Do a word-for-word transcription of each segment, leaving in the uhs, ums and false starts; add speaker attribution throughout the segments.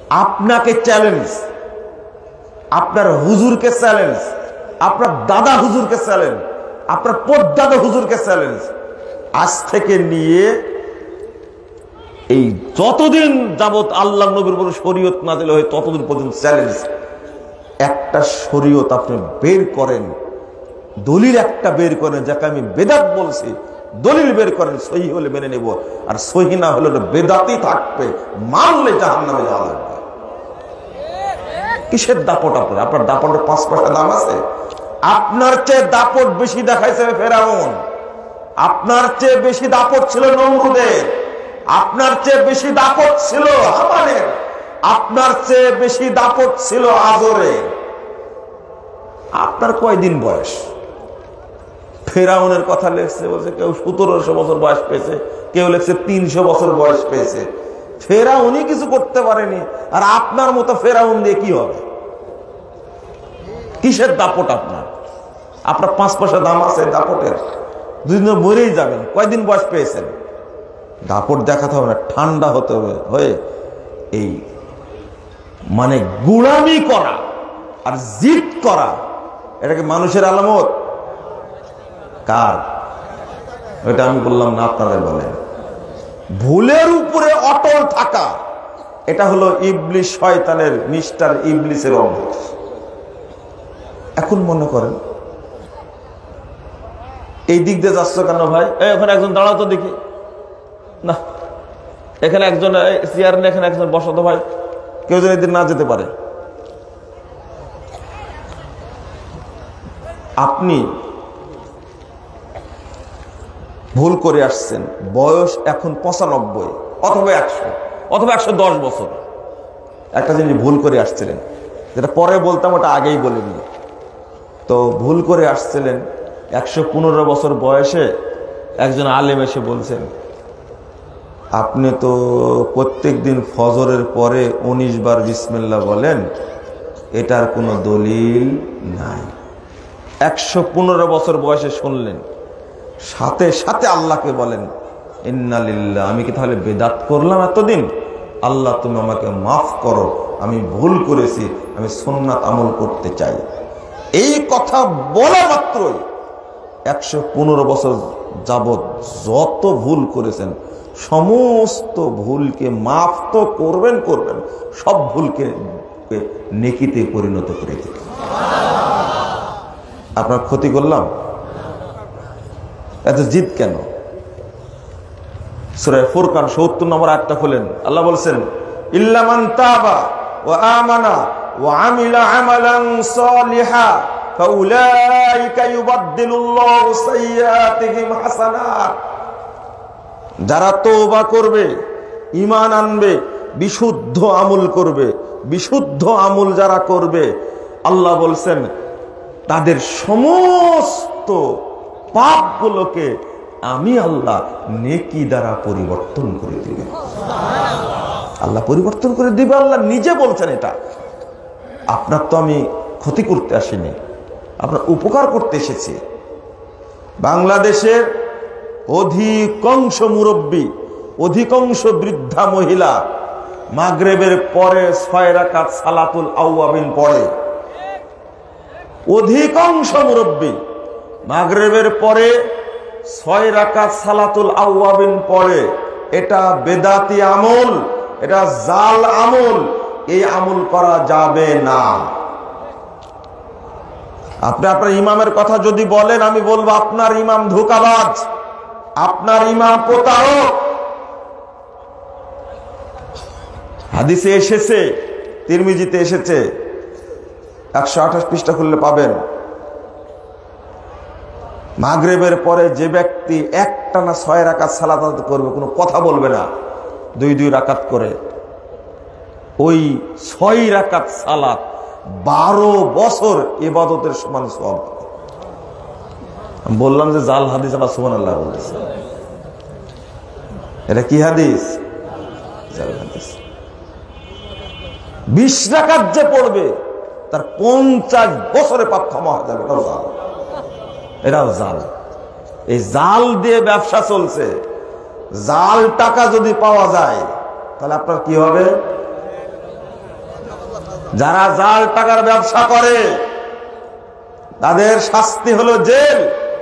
Speaker 1: আপনাকে চ্যালেঞ্জ, আপনার হুজুরকে চ্যালেঞ্জ, আপনার দাদা হুজুরকে চ্যালেঞ্জ, আপনার পরদাদা হুজুরকে চ্যালেঞ্জ। আজ থেকে নিয়ে এই যতদিন যাবত আল্লাহ নবীর উপর শরীয়ত নাযিল হয় ততদিন পর্যন্ত চ্যালেঞ্জ। একটা শরীয়ত আপনি বের করেন, দলিল একটা বের করেন, যাকে আমি বেদাত বলছি, দলিল বের করেন, সহি হলে মেনে নেব, আর সহি না হলে বেদাতই থাকবে, মানলে জাহান্নামে যাওয়া লাগবে। কিসের দাপট আপনার? আপনার দাপটের পাঁচ পয়সা দাম আছে? আপনার চেয়ে দাপট বেশি দেখাইছে ফেরাউন, আপনার চেয়ে বেশি দাপট ছিল নমরুদের, আপনার চেয়ে বেশি দাপট ছিল হামানের, আপনার চেয়ে বেশি দাপট ছিল আজরের। আপনার কয়দিন বয়স? ফেরাউনের কথা লেখছে, বলছে কেউ সতেরোশো বছর বয়স পেয়েছে, কেউ লেখছে তিনশো বছর বয়স পেয়েছে। ফেরাউনই কিছু করতে পারেনি, আর আপনার মতো ফেরাউন দিয়ে কি হবে? কিসের দাপট আপনার? আপনার পাঁচ পয়সা দাম আছে দাপটের? দুদিন মরেই যাবেন। কয়দিন বয়স পেয়েছেন? দাপট দেখাতে হবে না, ঠান্ডা হতে হবে, হয়ে এই মানে গুলামি করা আর জিদ করা, এটাকে মানুষের আলামত কার? এটা আমি বললাম না, আপনারা বলেন। ভুলের উপরে অটল থাকা, এটা হলো ইবলিস, শয়তানের, মিস্টার ইবলিসের অভ্যাস। এখন মনে করেন এই দিক দিয়ে যাচ্ছ কেন ভাই? এই ওখানে একজন দাঁড়াও তো দেখি না, এখানে একজন চেয়ার নেই, এখানে একজন বসত ভাই, কেউ যেন এদিন না যেতে পারে। আপনি ভুল করে আসছেন, বয়স এখন পঁচানব্বই অথবা একশো অথবা একশো দশ বছর, একটা জিনিস ভুল করে আসছিলেন, যেটা পরে বলতাম ওটা আগেই বলিনি। তো ভুল করে আসছিলেন, একশো পনেরো বছর বয়সে একজন আলেম এসে বলছেন, আপনি তো প্রত্যেক দিন ফজরের পরে উনিশ বার বিসমিল্লাহ বলেন, এটার কোনো দলিল নাই। একশো পনেরো বছর বয়সে শুনলেন, সাথে সাথে আল্লাহকে বলেন, ইন্না লিল্লাহ, আমি কি তাহলে বেদাত করলাম এতদিন? আল্লাহ তুমি আমাকে মাফ করো, আমি ভুল করেছি, আমি সুন্নাত আমল করতে চাই। এই কথা বলা মাত্রই একশো পনেরো বছর যাবৎ যত ভুল করেছেন সমস্ত ভুলকে মাফ তো করবেন করবেন, সব ভুলকে নেকিতে পরিণত করে দিবেন। আপনার ক্ষতি করলাম? এত জিদ কেন? সূরা ফুরকান সত্তর নম্বর আয়াতটা খুলেন, আল্লাহ বলছেন, ইল্লা মান তাবা ওয়া আমানা ওয়া আমিলা আমালান সালিহা ফাউলাইকা ইউবাদদিলুল্লাহু সাইয়্যাতিহিম হাসানাত। যারা তওবা করবে, ঈমান আনবে, বিশুদ্ধ আমল করবে, বিশুদ্ধ আমল যারা করবে, আল্লাহ বলছেন তাদের সমস্ত পাপগুলোকে আমি আল্লাহ নেকি দ্বারা পরিবর্তন করে দিবে। আল্লাহ পরিবর্তন করে দিবে, আল্লাহ নিজে বলছেন এটা। আপনার তো আমি ক্ষতি করতে আসিনি, আপনার উপকার করতে এসেছি। বাংলাদেশের অধিকাংশ মুরব্বী, অধিকাংশ বৃদ্ধা মহিলা মাগরিবের পরে ছয় রাকাত সালাতুল আওয়াবিন পড়ে। অধিকাংশ মুরব্বী মাগরিবের পরে ছয় রাকাত সালাতুল আওয়াবিন পড়ে। এটা বেদাতি আমল, এটা জাল আমল, এই আমল করা যাবে না। আপনি আপনার ইমামের কথা যদি বলেন, আমি বলবো আপনার ইমাম ধোঁকাবাজ, আপনার ইমাম প্রতারক। হাদিসে এসেছে, তিরমিজিতে এসেছে, একশো আঠাশ পৃষ্ঠা খুললে পাবেন, মাগরিবের পরে যে ব্যক্তি একটানা ছয় রাকাত সালাত করবে, কোনো কথা বলবে না, দুই দুই রাকাত করে, ওই ছয় রাকাত সালাত বারো বছর ইবাদতের সমান সওয়াব। বললাম যে জাল হাদিস, আবার সুবহানাল্লাহ বলতেছে। এটা কি হাদিস? জাল হাদিস। বিশ রাকাত যে পড়বে তার পঞ্চাশ বছরে পাপ ক্ষমা হয়ে যাবে, এটাও জাল। এটাও জাল। এই জাল দিয়ে ব্যবসা চলছে। জাল টাকা যদি পাওয়া যায় তাহলে আপনার কি হবে? যারা জাল টাকার ব্যবসা করে তাদের শাস্তি হলো জেল।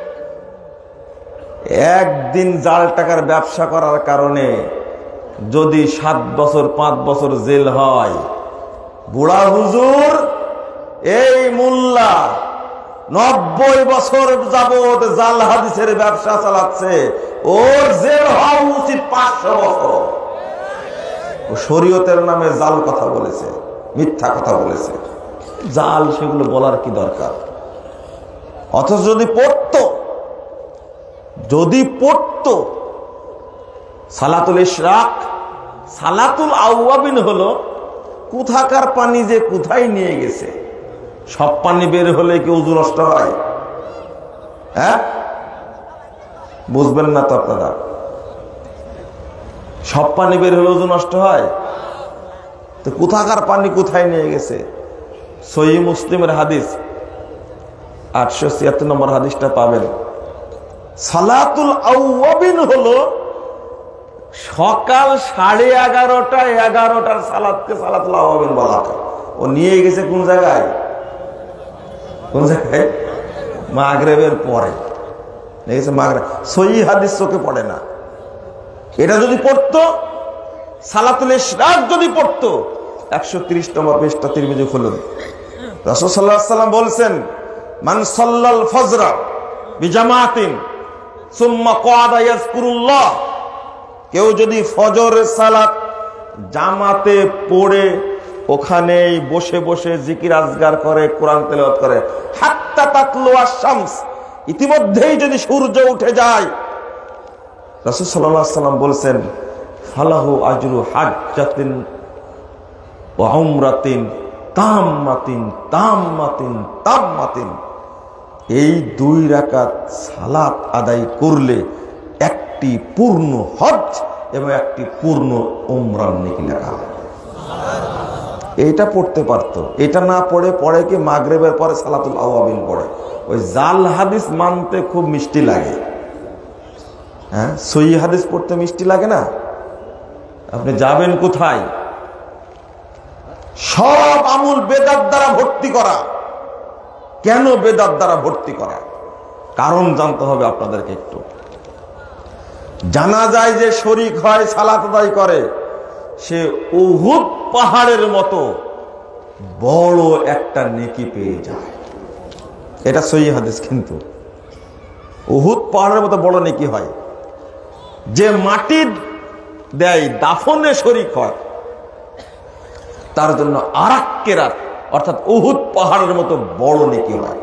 Speaker 1: একদিন জাল টাকার ব্যবসা করার কারণে যদি সাত বছর পাঁচ বছর জেল হয়, বুড়া হুজুর এই মোল্লা নব্বই বছর যাবত জাল হাদিসের ব্যবসা চালাচ্ছে, ওর জেল হওয়া উচিত পাঁচশো বছর। শরীয়তের নামে জাল কথা বলেছে, মিথ্যা কথা বলেছে, জাল সেগুলো বলার কি দরকার? অথচ যদি পড়তো যদি পড়তো সালাতুল ইশরাক, সালাতুল আওয়াবিন হলো কোথাকার পানি যে কোথায় নিয়ে গেছে। সব পানি বের হলে কি ওযু নষ্ট হয়? হ্যাঁ, বুঝবেন না তো আপনারা। সব পানি বের হলে ওযু নষ্ট হয়? তো কোথাকার পানি কোথায় নিয়ে গেছে? সহিহ মুসলিমের হাদিস আটশো ছিয়াত্তর নম্বর হাদিসটা পাবেন। সালাতুল আওয়াবিন হলো সকাল সাড়ে এগারোটা এগারোটার সালাতকে সালাতুল আওয়াবিন বলা হয়। ও নিয়ে গেছে কোন জায়গায়? কোন জায়গায়? মাগরিবের পরে দেখেছে। মাগরিব সহিহ হাদিস চোখে পড়ে না। এটা যদি পড়তো, সালাতুল ইশরাক যদি পড়তো, একশো তিরিশ নম্বর পৃষ্ঠা তিরমিজি খুলুন। রাসূল সাল্লাল্লাহু আলাইহি ওয়াসাল্লাম বলছেন, মান সাল্লাল ফজরা বিজামাতিন সুম্মা ক্বাদা ইয়াযকুরুল্লাহ, কেউ যদি ফজরের সালাত জামাতে পড়ে ওখানেই বসে বসে জিকির আজগার করে, কোরআন তেলাওয়াত করে, হাত্তা তাতলু আশ-শামস, ইতিমধ্যেই যদি সূর্য উঠে যায়, রাসূল সাল্লাল্লাহু আলাইহি ওয়াসাল্লাম বলছেন, ফালাহু আজরু হাজ্জাতিন ওয়া উমরাতিন তাম্মাতিন তাম্মাতিন তাম্মাতিন। এই দুই রাকাত সালাত আদায় করলে একটি পূর্ণ হজ এবং একটি পূর্ণ উমরার নেকি লেখা হয়। এইটা পড়তে পারতো। এটা না পড়ে পড়ে কি মাগরিবের পরে সালাতুল আওয়াবিন পড়ে। ওই জাল হাদিস মানতে খুব মিষ্টি লাগে। হ্যাঁ, সহিহ হাদিস পড়তে মিষ্টি লাগে না? আপনি যাবেন কোথায়? সব আমল বেদাত দ্বারা ভর্তি করা। কেন বেদাত দ্বারা ভর্তি করা? কারণ জানতে হবে আপনাদেরকে একটু। জানা যায় যে শরীক হয়, সালাত আদায় করে, সে উহুদ পাহাড়ের মতো বড় একটা নেকি পেয়ে যায়। এটা সহিহ হাদিস। কিন্তু উহুদ পাহাড়ের মতো বড় নেকি হয়। যে মাটি দেয়, দাফনে শরীক হয়, তার জন্য আরাক কেরাত অর্থাৎ উহুদ পাহাড়ের মতো বড় নেকি হয়।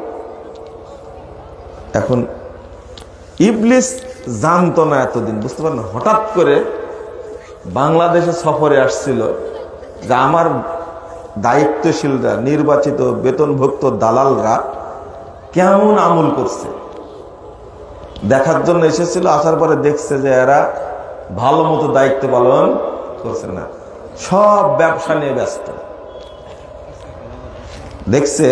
Speaker 1: এখন ইবলিস জানতো না এতদিন, বুঝতে পারেন। হঠাৎ করে বাংলাদেশে সফরে আসছিল যে আমার দায়িত্বশীলরা, নির্বাচিত বেতনভুক্ত দালালরা কেমন আমল করছে দেখার জন্য এসেছিল। আসার পরে দেখছে যে এরা ভালো মতো দায়িত্ব পালন করছে না, সব ব্যবসা নিয়ে ব্যস্ত। দেখছে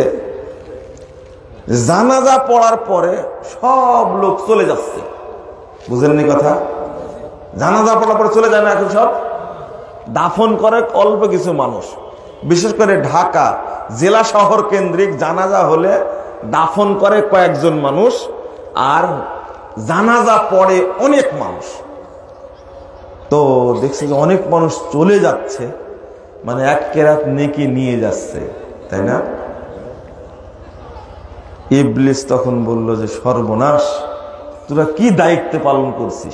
Speaker 1: জানাজা পড়ার পরে সব লোক চলে যাচ্ছে। বুঝলেন কথা? জানাজা পড়ার পরে চলে যায় না, এখন সব দাফন করে অল্প কিছু মানুষ। বিশেষ করে ঢাকা জেলা শহর কেন্দ্রিক জানাজা হলে দাফন করে কয়েকজন মানুষ, আর জানাজা পড়ে অনেক মানুষ। তো দেখছে যে অনেক মানুষ চলে যাচ্ছে, মানে এক কেরাত নেকি নিয়ে যাচ্ছে, তাই না? ইবলিস তখন বলল যে সর্বনাশ, তোরা কি দায়িত্ব পালন করছিস?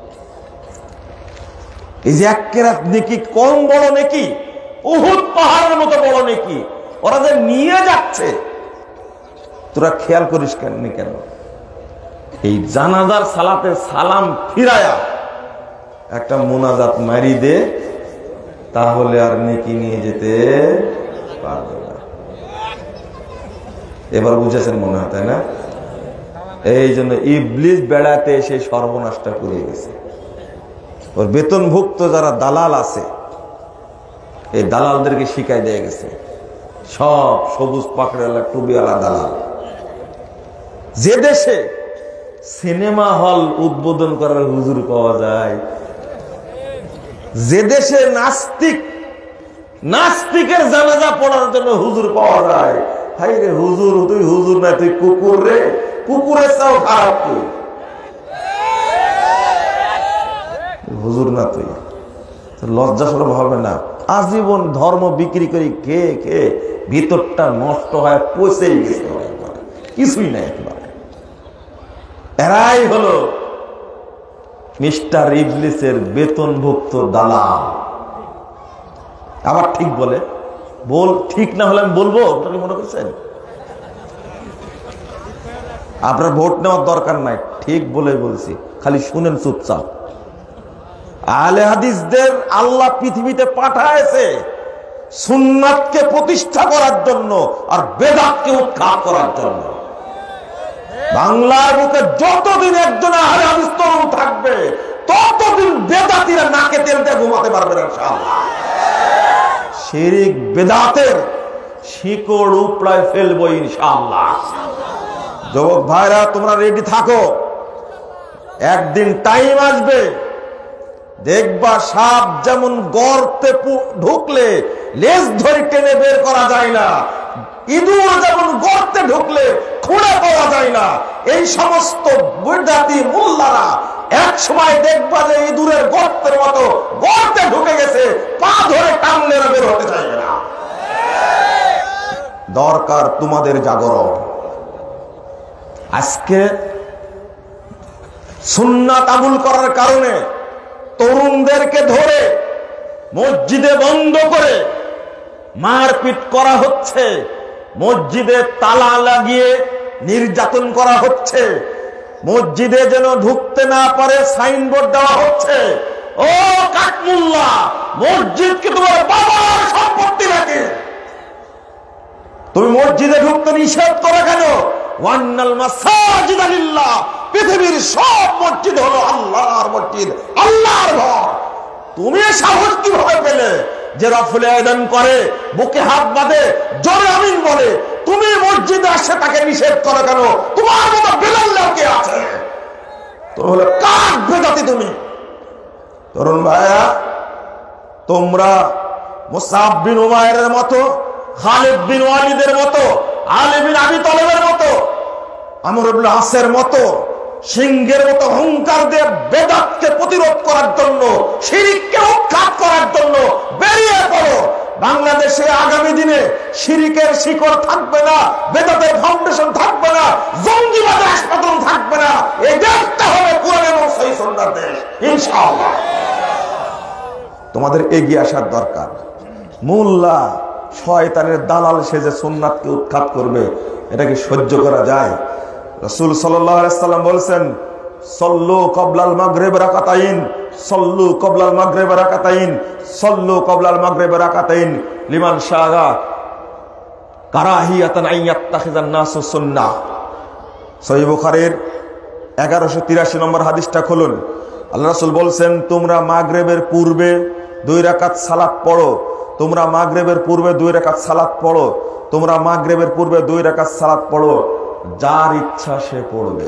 Speaker 1: এই যে এক কেরাত নেকি, কম বড় নেকি, উহুদ পাহাড়ের মতো বড় নেকি, ওরা যে নিয়ে যাচ্ছে, তোরা খেয়াল করিস কেন? কেন এই জানাজার সালাতে সালাম ফিরায়া একটা মোনাজাত মারি দে, তাহলে আর নেকি নিয়ে যেতে পারবে না। এবার বুঝেছেন মনে হয়, তাই না? এই জন্য ইবলিস বেড়াতে এসে সর্বনাশটা করে গেছে। ওর বেতনভুক্ত যারা দালাল আছে, এই দালালদেরকে শিখাই দিয়ে গেছে, সব সবুজ পাকড়ালা টুবিওয়ালা দালাল। যে দেশে সিনেমা হল উদ্বোধন করার হুজুর পাওয়া যায়, যে দেশে নাস্তিক নাস্তিকের জানাজা পড়ার জন্য হুজুর পাওয়া যায়। হাই রে হুজুর, তুই হুজুর না, তুই কুকুর রে, কুকুরের চাও খারাপ, তুই হুজুর না, তুই লজ্জা সরম হবে না? আজীবন ধর্ম বিক্রি করি কে কে ভিতরটা নষ্ট হয়, পচেই গেছে, কিছুই নাই একেবারে। এরাই হলো মিস্টার ইবলিসের বেতনভুক্ত দালাল। আবার ঠিক বলে, বল ঠিক না হলে আমি বলবো, আপনারা মনে করছেন? আপনার ভোট নেওয়ার দরকার নাই, ঠিক বলে বলছি, খালি শুনেন চুপচাপ। আহলে হাদিসদের আল্লাহ পৃথিবীতে পাঠায়েছে সুন্নাতকে প্রতিষ্ঠা করার জন্য আর বেদাতকে উৎখাত করার জন্য। বাংলার বুকে যতদিন একজন আহলে হাদিস তরুণ থাকবে, ততদিন বেদাতীরা নাকে তেল দিয়ে ঘুমাতে পারবে না ইনশাআল্লাহ। শিরক বেদাতের শিকড় উপড়ায় ফেলবো ইনশাআল্লাহ। যুবক ভাইরা, তোমরা রেডি থাকো, একদিন টাইম আসবে, দেখবা সাপ যেমন গর্তে ঢুকলে লেজ ধরে টেনে বের করা যায় না, ইঁদুর যেমন গর্তে ঢুকলে খুঁড়ে পাওয়া যায় না, এই সমস্ত বিদআতি মোল্লারা এক সময় দেখবা যে ইঁদুরের গর্তের মতো গর্তে ঢুকে গেছে, পা ধরে টানলে বের হতে চাইবে না। দরকার তোমাদের জাগরণ। আজকে সুন্নাত আমল করার কারণে তরুণদেরকে ধরে মসজিদে বন্ধ করে মারপিট করা হচ্ছে, মসজিদে তালা লাগিয়ে নির্যাতন করা হচ্ছে, মসজিদে যেন ঢুকতে না পারে সাইনবোর্ড দেওয়া হচ্ছে। ও কাঠমুল্লা, মসজিদ কি তোমার বাবার সম্পত্তি নাকি? তুমি মসজিদে ঢুকতে নিষেধ করো কেন? ওয়ান্নাল মাসাজিদা লিল্লাহ, পৃথিবীর সব মসজিদ হলো আল্লাহর মসজিদ, আল্লাহর ঘর। তুমি সাহস কিভাবে পেলে যে রফুল আযান করে, বুকে হাত বাঁধে, জোরে আমিন বলে, তুমি মসজিদে আসে তাকে নিষেধ করো কেন? তোমার মতো বেলাল কে আছে? তো হলো কার বেদাতি তুমি? তরুণ ভাইয়া, তোমরা মুসআব বিন উমাইরের মতো, খালিদ বিন ওয়ালিদের মতো, আলী বিন আবি তালেবের মতো, আমর ইবনে আসের মতো সিংহের মতো হুঙ্কার দিয়ে বেদাতকে প্রতিরোধ করার জন্য, শিরককে উৎখাত করার জন্য বেরিয়ে পড়ো। বাংলাদেশে আগামী দিনে শিরকের শিকড় থাকবে না, বেদাতের ফাউন্ডেশন থাকবে না, জঙ্গিবাদের হাসপাতাল থাকবে না। এই দেশটা হবে কোরআন এবং সহিহ সুন্নাহর দেশ ইনশাআল্লাহ। তোমাদের এগিয়ে আসার দরকার। মোল্লা শয়তানের দালাল সেজে সুন্নাতকে উৎখাত করবে, এটা কি সহ্য করা যায়? রাসূল সাল্লাল্লাহু আলাইহি ওয়াসাল্লাম বলেছেন, সল্লু ক্বাবলাল মাগরিব রাকাতাইন, সল্লু ক্বাবলাল মাগরিব রাকাতাইন, সল্লু ক্বাবলাল মাগরিব রাকাতাইন লিমান শাআ কারাহিয়াতান আইয়াত্তাখিযান নাসু সুন্নাহ। সহিহ বুখারীর এগারোশো তিরাশি নম্বর হাদিসটা খুলুন। আল্লাহ রাসূল বলছেন, তোমরা মাগরিবের পূর্বে দুই রাকাত সালাত পড়ো, তোমরা মাগরিবের পূর্বে দুই রাকাত সালাত পড়ো, তোমরা মাগরিবের পূর্বে দুই রাকাত সালাত পড়ো, যার ইচ্ছা সে পড়বে।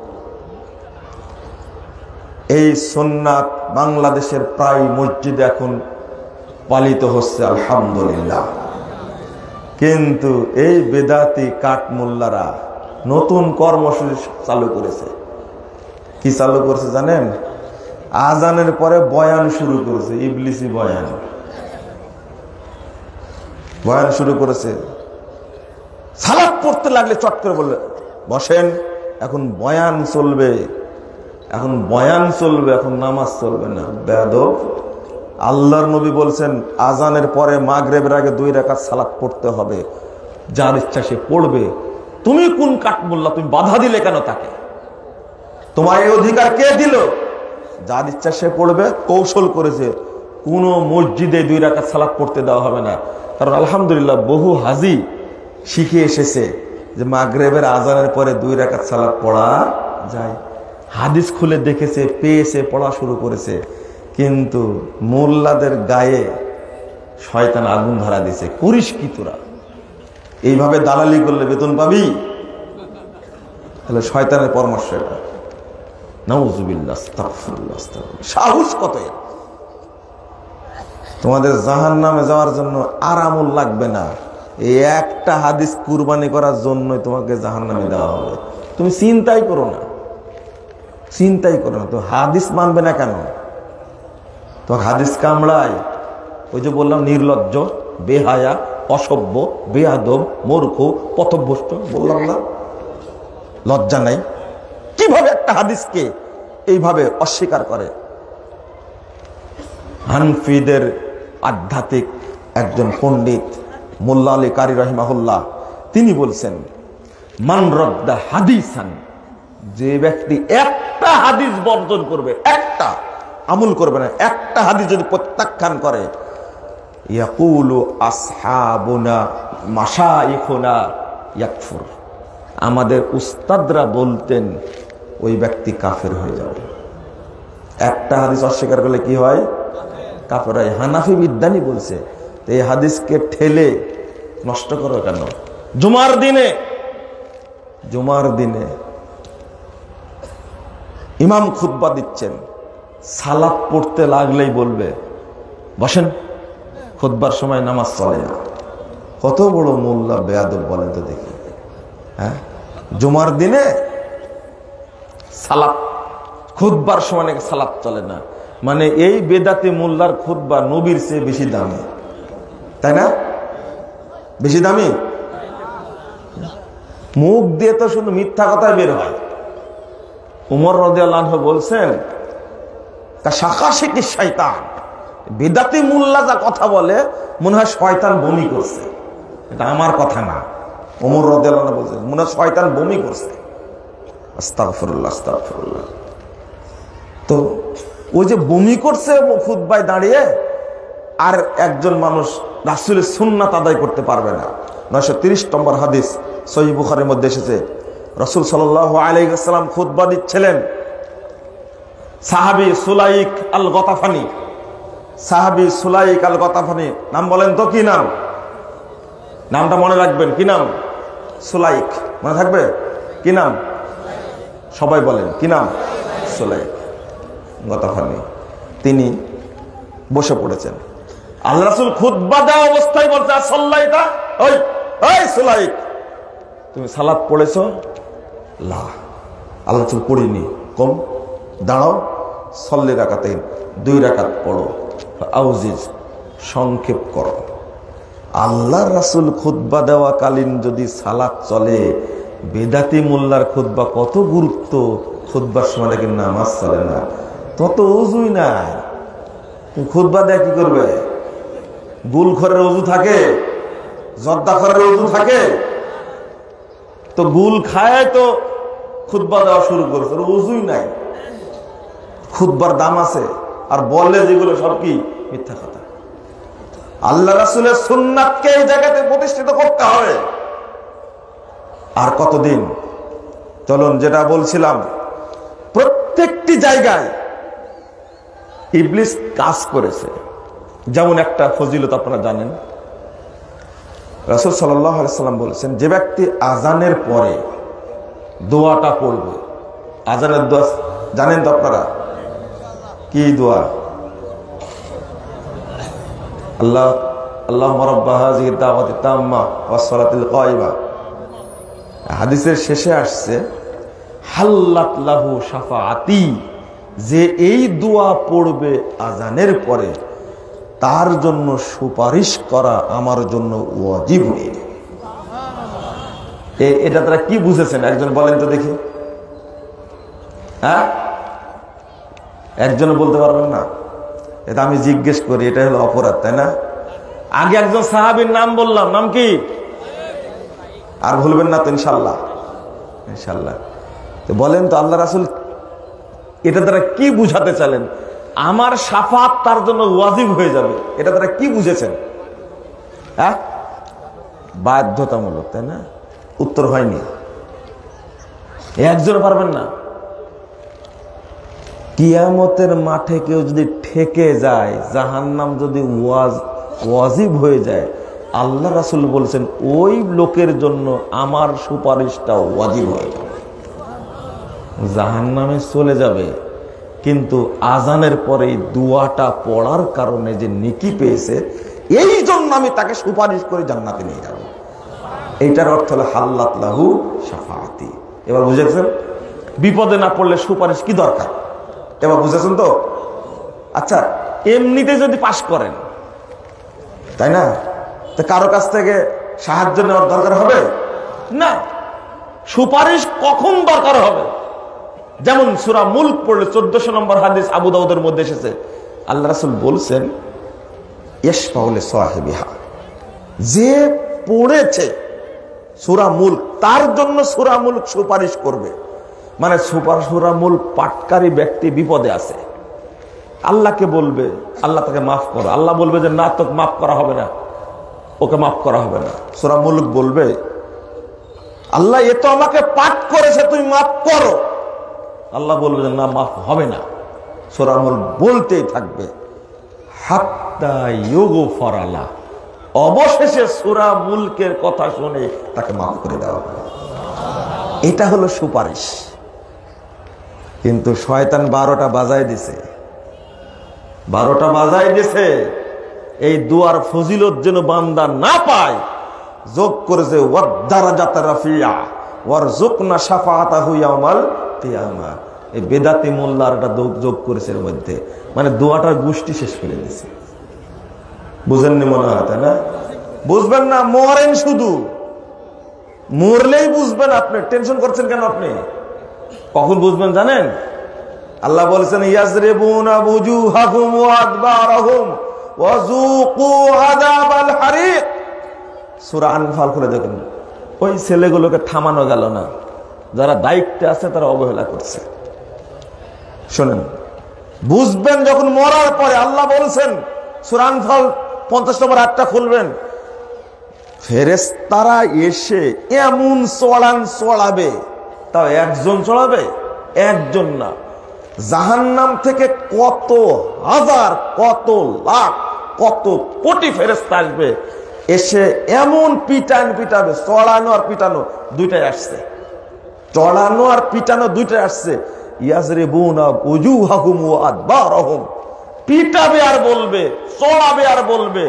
Speaker 1: এই সুন্নাত বাংলাদেশের প্রায় মসজিদে এখন পালিত হচ্ছে আলহামদুলিল্লাহ। কিন্তু এই বেদাতি কাঠমোল্লারা নতুন কর্মসূচি চালু করেছে। কি চালু করেছে জানেন? আজানের পরে বয়ান শুরু করেছে, ইবলিসি বয়ান বয়ান শুরু করেছে। সালাত পড়তে লাগলে চট করে বললে, বসেন, এখন বয়ান চলবে, এখন বয়ান চলবে, এখন নামাজ চলবে না। বেয়াদব! আল্লাহর নবী বলছেন আজানের পরে মাগরিবের আগে দুই রাকাত সালাত পড়তে হবে, যার ইচ্ছা সে পড়বে। তুমি কোন কাঠমোল্লা, তুমি বাধা দিলে কেন তাকে? তোমার এই অধিকার কে দিল? যার ইচ্ছা সে পড়বে। কৌশল করেছে, কোন মসজিদে দুই রাকাত সালাত পড়তে দেওয়া হবে না। কারণ আলহামদুলিল্লাহ বহু হাজি শিখে এসেছে যে মাগরিবের আজানের পরে দুই রাকাত সালাত পড়া যায়। হাদিস খুলে দেখেছে, পেয়েছে, পড়া শুরু করেছে। কিন্তু মোল্লাদের গায়ে শয়তান আগুন ধরা দিছে। করিস কি তোরা? এইভাবে দালালি করলে বেতন পাবি? তাহলে শয়তানের পরামর্শ এটা। নাউযুবিল্লাহ, আস্তাগফিরুল্লাহ, আস্তাগফিরুল্লাহ। সাহস কত! তোমাদের জাহান্নামে যাওয়ার জন্য আর আমল লাগবে না, এই একটা হাদিস কুরবানি করার জন্যই তোমাকে জাহান্নামে দেওয়া হবে। তুমি চিন্তাই করো না, চিন্তাই করো না। তো হাদিস মানবে না কেন? তোমাকে হাদিস কামড়ায়। ওই যে বললাম নির্লজ্জ, বেহায়া, অসভ্য, বেয়াদব, মূর্খ, পথভ্রষ্ট, বললাম না? লজ্জা নাই? কিভাবে একটা হাদিসকে এইভাবে অস্বীকার করে? হানফিদের আধ্যাত্মিক একজন পণ্ডিত মোল্লা আলী কারি রহিমাহুল্লাহ তিনি বলছেন, মান রদ্দা হাদিসান, যে ব্যক্তি একটা হাদিস বর্জন করবে, একটা আমল করবে না, একটা হাদিস যদি প্রত্যাখ্যান করে, ইয়াকুলু আসহাবুনা মাশাইখুনা ইয়াকফুর, আমাদের উস্তাদরা বলতেন ওই ব্যক্তি কাফের হয়ে যাবে। একটা হাদিস অস্বীকার করলে কি হয়? কাফের হয়। হানাফি বিদ্যানি বলছে, এই হাদিসকে ঠেলে নষ্ট করো কেন? জুমার দিনে জুমার দিনে ইমাম খুতবা দিচ্ছেন, সালাত পড়তে লাগলেই বলবে বসেন, খুতবার সময় নামাজ চলে না। কত বড় মোল্লা বেয়াদব বলেন তো দেখি। হ্যাঁ, জুমার দিনে সালাত, খুতবার সময় নাকি সালাত চলে না, মানে এই বেদাতি মোল্লার খুতবা নবীর চেয়ে বেশি দামি, তাই না? বেশি দামি। মুখ দিয়ে তো শুধু মিথ্যা কথা বের হয়। উমর রাদিয়াল্লাহু আনহু বলছেন, তা শাখা শিখি শয়তান, বেদাতি মোল্লা যা কথা বলে মনে হয় শয়তান বমি করছে। এটা আমার কথা না, উমর রাদিয়াল্লাহু আনহু বলছেন মনে হয় শয়তান বমি করছে। আস্তাগফিরুল্লাহ, আস্তাগফিরুল্লাহ। তো ওই যে বমি করছে খুতবায় দাঁড়িয়ে, আর একজন মানুষ রাসূলের সুন্নাত আদায় করতে পারবে না। নয়শো তিরিশ নম্বর হাদিস সহিহ বুখারীর মধ্যে এসেছে, রাসূল সাল্লাল্লাহু আলাইহি ওয়াসাল্লাম খুতবা দিচ্ছিলেন, সাহাবী সুলাইক আল গতাফানি, সাহাবী সুলাইক আল গতাফানি, নাম বলেন তো কি নাম? নামটা মনে রাখবেন, কি নাম? সুলাইক, মনে থাকবে? কি নাম? সবাই বলেন কি নাম? সুলাইক গতাফানি। তিনি বসে পড়েছেন, আল্লাহ রাসূল খুতবা দেওয়া অবস্থায় বলছে, সাল্লাইতা, ওই ওই সুলাইক, তুমি সালাত পড়েছো? লা, আল্লাহ রাসূল পড়িনি। কম, দাঁড়াও, সল্লি রাকাতাইন, দুই রাকাত পড়ো, আউজিজ, সংক্ষেপ করো। আল্লাহর রাসূল খুতবা দেওয়া কালীন যদি সালাত চলে, বেদাতি মোল্লার খুতবা কত গুরুত্ব, খুতবার সময় নাকি নামাজ চলে না, তত উজুই নাই। খুতবা দেয়া কি করবে? গুলখরের উজু থাকে, জর্দাখরের উজু থাকে, তো গুল খায় তো খুতবা দেওয়া শুরু করেছে, উজুই নাই। খুতবার দাম আছে, আর বললে যেগুলো সব কি মিথ্যা কথা। আল্লাহ রাসূলের সুন্নাতকে এই জায়গাতে প্রতিষ্ঠিত করতে হবে। আর কতদিন? চলুন, যেটা বলছিলাম, প্রত্যেকটি জায়গায় ইবলিস কাজ করেছে। যেমন একটা ফজিলত আপনারা জানেন, রাসূল সাল্লাল্লাহু আলাইহি ওয়াসাল্লাম বলেছেন, যে ব্যক্তি আজানের পরে দোয়াটা পড়বে, আজানের দোয়া জানেন তো আপনারা কি দোয়া? আল্লাহ আল্লাহুম্মা রাব্বা হাযিহি দাওয়াতি তাম্মা ওয়াস সালাতিল কায়িমা। হাদিসের শেষে আসছে, হাল্লাত লাহু শাফাআতি, যে এই দোয়া পড়বে আজানের পরে, তার জন্য সুপারিশ করা আমার জন্য ওয়াজিব হয়ে যাবে। এটা তারা কি বুঝেছেন একজন বলেন তো দেখি? হ্যাঁ, একজন বলতে পারবেন না? এটা আমি জিজ্ঞেস করি, এটা হলো অপরাধ, তাই না? আগে একজন সাহাবীর নাম বললাম, নাম কি? আর ভুলবেন না তো ইনশাল্লাহ? ইনশাল্লাহ। তো বলেন তো, আল্লাহ রাসূল এটা তারা কি বুঝাতে চাইলেন? আমার শাফাত তার জন্য ওয়াজিব হয়ে যাবে, এটা তারা কি বুঝেছেন? হ্যাঁ, বাধ্যতামূলক, তাই না? উত্তর হয়নি। একজন পারবেন না? কিয়ামতের মাঠে কেউ যদি ঠেকে যায়, জাহান্নাম যদি ওয়াজ ওয়াজিব হয়ে যায়, আল্লাহ রাসূল বলছেন ওই লোকের জন্য আমার সুপারিশটা ওয়াজিব হয়ে যাবে, জাহান্নামে চলে যাবে। কিন্তু আজানের পরে দুয়াটা পড়ার কারণে যে নেকি পেয়েছে, এই জন্য আমি তাকে সুপারিশ করে জান্নাতে নিয়ে যাব। এইটার অর্থ হলো হাল্লাত লাহু শাফাআতি। এবার বুঝেছেন? বিপদে না পড়লে সুপারিশ কি দরকার? এবার বুঝেছেন তো? আচ্ছা, এমনিতে যদি পাশ করেন, তাই না, তো কারো কাছ থেকে সাহায্য নেওয়ার দরকার হবে না। সুপারিশ কখন দরকার হবে? যেমন সূরা মুলক পড়লে চোদ্দশো নম্বর হাদিস আবু দাউদের মধ্যে এসেছে, আল্লাহ রাসূল বলছেন, ইশফাউ লিসাহিবিহা, যে পড়েছে সূরা মুলক তার জন্য সূরা মুলক সুপারিশ করবে। মানে সুপার সূরা মুলক পাঠকারী ব্যক্তি বিপদে আছে, আল্লাহকে বলবে আল্লাহ তাকে মাফ করো। আল্লাহ বলবে যে না, তোকে মাফ করা হবে না, ওকে মাফ করা হবে না। সূরা মুলক বলবে, আল্লাহ এ তো আমাকে পাঠ করেছে, তুমি মাফ করো। আল্লাহ বলবে যে না, মাফ হবে না। সূরা মুলক বলতেই থাকবে হাত্তা ইউগফারা লাহ, অবশেষে সূরা মুলকের কথা শুনে তাকে মাফ করে দেওয়া হবে। এটা হলো সুপারিশ। কিন্তু শয়তান বারোটা বাজায় দিছে, বারোটা বাজায় দিছে এই দুয়ার ফজিলত যেন বান্দা না পায়, যোগ করেছে ওয়াদ-দারাজাত রাফিয়া ওয়ারযুকনা শাফাআতাহু ইয়াউমাল কিয়ামা। এই বেদাতি মোল্লার একটা যোগ করেছে এর মধ্যে, মানে দোয়াটার গোষ্ঠী শেষ করে দিয়েছে। বুঝেননি মনে হয়, তাই না? বুঝবেন না, মরেন, শুধু মরলেই বুঝবেন। আপনি টেনশন করছেন কেন? আপনি কখন বুঝবেন জানেন? আল্লাহ বলেছেন, ইয়াজরিবুনা বুজুহাহুম ওয়া আদবারহুম ওয়া যুকু আযাবাল হারিক। সূরা আনফাল খুলে দেখুন, ওই ছেলেগুলোকে থামানো গেল না, যারা দায়িত্বে আছে তারা অবহেলা করছে। শোনেন, বুঝবেন যখন মরার পরে। আল্লাহ বলছেন সূরা আনফাল পঞ্চাশ নম্বর আটটা খুলবেন, ফেরেশতারা এসে এমন চড়ান চড়াবে, তাও একজন চড়াবে, একজন না। জাহান্নাম থেকে কত হাজার, কত লাখ, কত কোটি ফেরেশতা আসবে, এসে এমন পিটান পিটাবে। চড়ানো আর পিটানো দুইটাই আসছে, চড়ানো আর পিটানো দুইটাই আসছে। ইয়াজরিবুনা উজুহাহুম ওয়া আদবারহুম, পিটাবে আর বলবে, চড়াবে আর বলবে,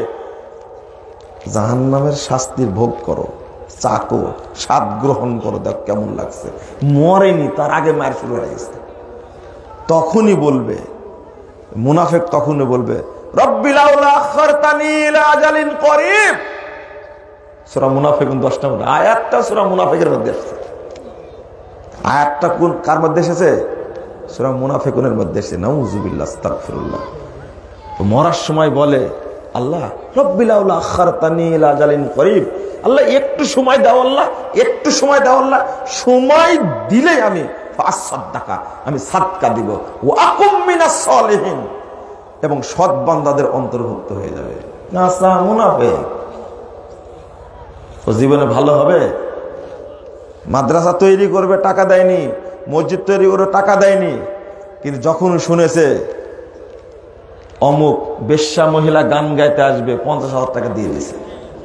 Speaker 1: জাহান্নামের শাস্তির ভোগ করো, চাকো, স্বাদ গ্রহণ করো, দেখ কেমন লাগছে। মরেনি, তার আগে মার শুরু হয়ে গেছে। তখনই বলবে মুনাফিক, তখনই বলবে রব্বি লাউলা আখারতানি ইলা আজালিন করিব। সূরা মুনাফিকুন দশ নম্বর আয়াতটা সূরা মুনাফিকের মধ্যে এসেছে। আয়াতটা কোন কার মধ্যে এসেছে? সূরা মুনাফিকুনের মধ্যে এসেছে। নাউযুবিল্লাহ, আস্তাগফিরুল্লাহ। তো মরার সময় বলে, আল্লাহ রব্বি লাউলা আখারতানি ইলা আজালিন করিব, আল্লাহ একটু সময় দাও, আল্লাহ একটু সময় দাও, আল্লাহ সময় দিলেই আমি ফাসাদদাকা, আমি সাদকা দিব, ওয়া আকুম মিনাস সালিহিন, এবং সৎ বান্দাদের অন্তর্ভুক্ত হয়ে যাবে। না সা মুনাফিক, ও জীবনে ভালো হবে? মাদ্রাসা তৈরি করবে, টাকা দেয়নি, মসজিদ তৈরি করে টাকা দেয়নি, কিন্তু যখন শুনেছে অমুক বেশ্যা মহিলা গান গাইতে আসবে, পঞ্চাশ হাজার টাকা দিয়ে দিয়েছে।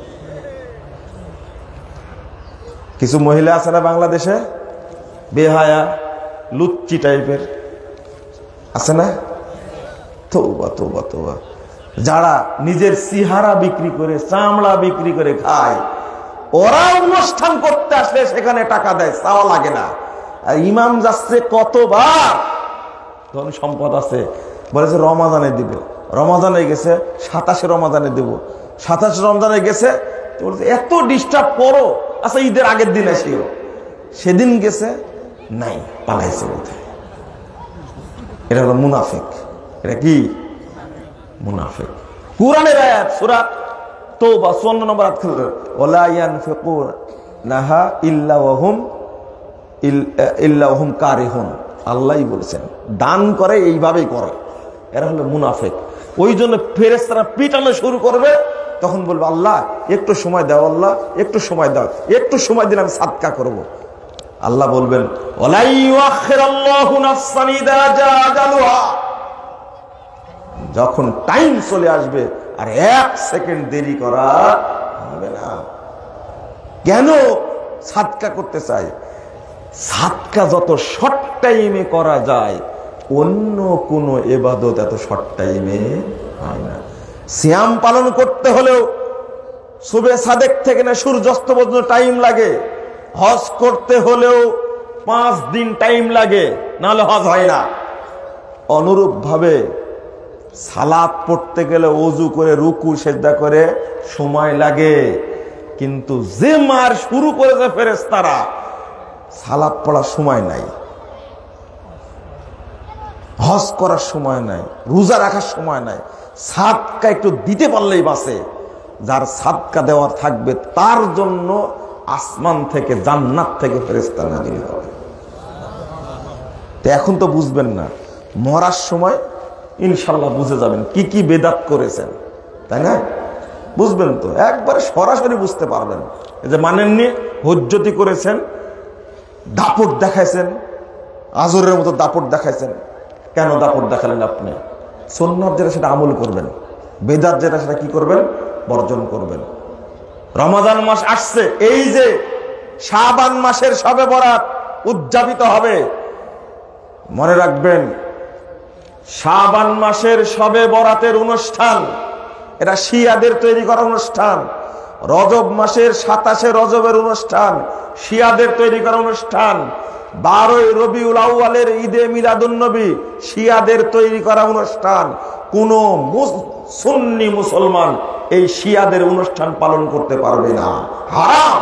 Speaker 1: কিছু মহিলা আছে না বাংলাদেশে, বেহায়া, লুচ্চি টাইপের আছে না? তওবা তওবা তওবা, যারা নিজের সিহারা বিক্রি করে, চামড়া বিক্রি করে খায়, ওরা অনুষ্ঠান করতে আসলে সেখানে টাকা দেয়, চাওয়া লাগে না। আর ইমাম যাচ্ছে কতবার, ধন সম্পদ আছে, বলেছে রমাদানে দিব, রমাদানে গেছে, সাতাশে রমাদানে দিব, সাতাশে রমজানে গেছে, এত ডিস্টার্ব করো, আচ্ছা ঈদের আগের দিন আসিও, সেদিন গেছে নাই, পালাইছে বলতে। এটা হলো মুনাফিক। এটা কি? মুনাফিক। কুরআনের আয়াত সূরা তাওবা চুয়ান্ন নম্বর আয়াত খুলে, ওয়ালা ইয়ানফিকুনাহা ইল্লা ওয়াহুম ইল্লা ওয়াহুম কারিহুন। আল্লাহই বলেছেন দান করে এইভাবেই করে, এরা হলো মুনাফিক। ওই জন্য ফেরেশতারা পিটানো শুরু করবে, তখন বলবে আল্লাহ একটু সময় দাও, আল্লাহ একটু সময় দাও, একটু সময় দিলে আমি সাদকা করব। আল্লাহ বলবেন ওয়ালা ইউআখিরুল্লাহু নাফসান ইযা জা আজালুহা, যখন টাইম চলে আসবে আর এক সেকেন্ড দেরি করা হবে না। কেন সাদকা করতে চাই? সাদকা যত শর্ট টাইমে করা যায় অন্য কোনো ইবাদত এত শর্ট টাইমে হয় না। সিয়াম পালন করতে হলেও সুবে সাদেক থেকে না সূর্যাস্ত পর্যন্ত টাইম লাগে। হজ করতে হলেও পাঁচ দিন টাইম লাগে, নাহলে হজ হয় না। অনুরূপ ভাবে সালাত পড়তে গেলে ওযু করে রুকু সিজদা করে সময় লাগে, কিন্তু যে মার শুরু করেছে ফেরেশতারা, সালাত পড়ার সময় নাই, হজ করার সময় নাই, রোজা রাখার সময় নাই, সাদকা একটু দিতে পারলেই বাঁচে। যার সাদকা দেওয়ার থাকবে তার জন্য আসমান থেকে জান্নাত থেকে ফেরেশতা নাযিল হবে। তো এখন তো বুঝবেন না, মরার সময় ইনশাল্লাহ বুঝে যাবেন কি কি বেদাত করেছেন, তাই না? বুঝবেন তো, একবারে সরাসরি বুঝতে পারবেন। এই যে মানেননি, হুজ্জতি করেছেন, দাপট দেখাইছেন, আজরের মতো দাপট দেখাইছেন। কেন দাপট দেখালেন আপনি? সুন্নাত যেটা সেটা আমল করবেন, বেদাত যেটা সেটা কি করবেন? বর্জন করবেন। রমাদান মাস আসছে, এই যে শাবান মাসের শবে বরাত উদযাপিত হবে, মনে রাখবেন শাবান মাসের শবে বরাতের অনুষ্ঠান এটা শিয়াদের তৈরি করা অনুষ্ঠান। রজব মাসের সাতাশে রজবের অনুষ্ঠান শিয়াদের তৈরি করা অনুষ্ঠান। বারোই রবিউল আউয়ালের ঈদে মিলাদুন্নবী শিয়াদের তৈরি করা অনুষ্ঠান। কোন সুন্নি মুসলমান এই শিয়াদের অনুষ্ঠান পালন করতে পারবে না, হারাম।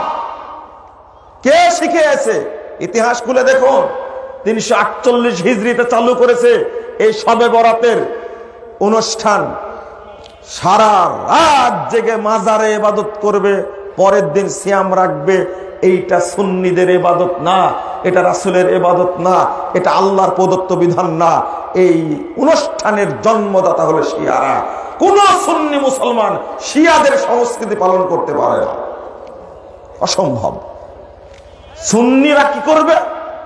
Speaker 1: কে শিখিয়েছে? ইতিহাস খুলে দেখুন, তিনশো আটচল্লিশ হিজরিতে চালু করেছে এই শবে বরাতের অনুষ্ঠান। সারা রাত জেগে মাজারে ইবাদত করবে, পরের দিন সিয়াম রাখবে। এইটা সুন্নিদের ইবাদত না, এটা রাসূলের ইবাদত না, এটা আল্লাহর প্রদত্ত বিধান না। এই অনুষ্ঠানের জন্মদাতা হলো শিয়ারা। কোন সুন্নি মুসলমান শিয়াদের সংস্কৃতি পালন করতে পারে না, অসম্ভব। সুন্নিরা কি করবে?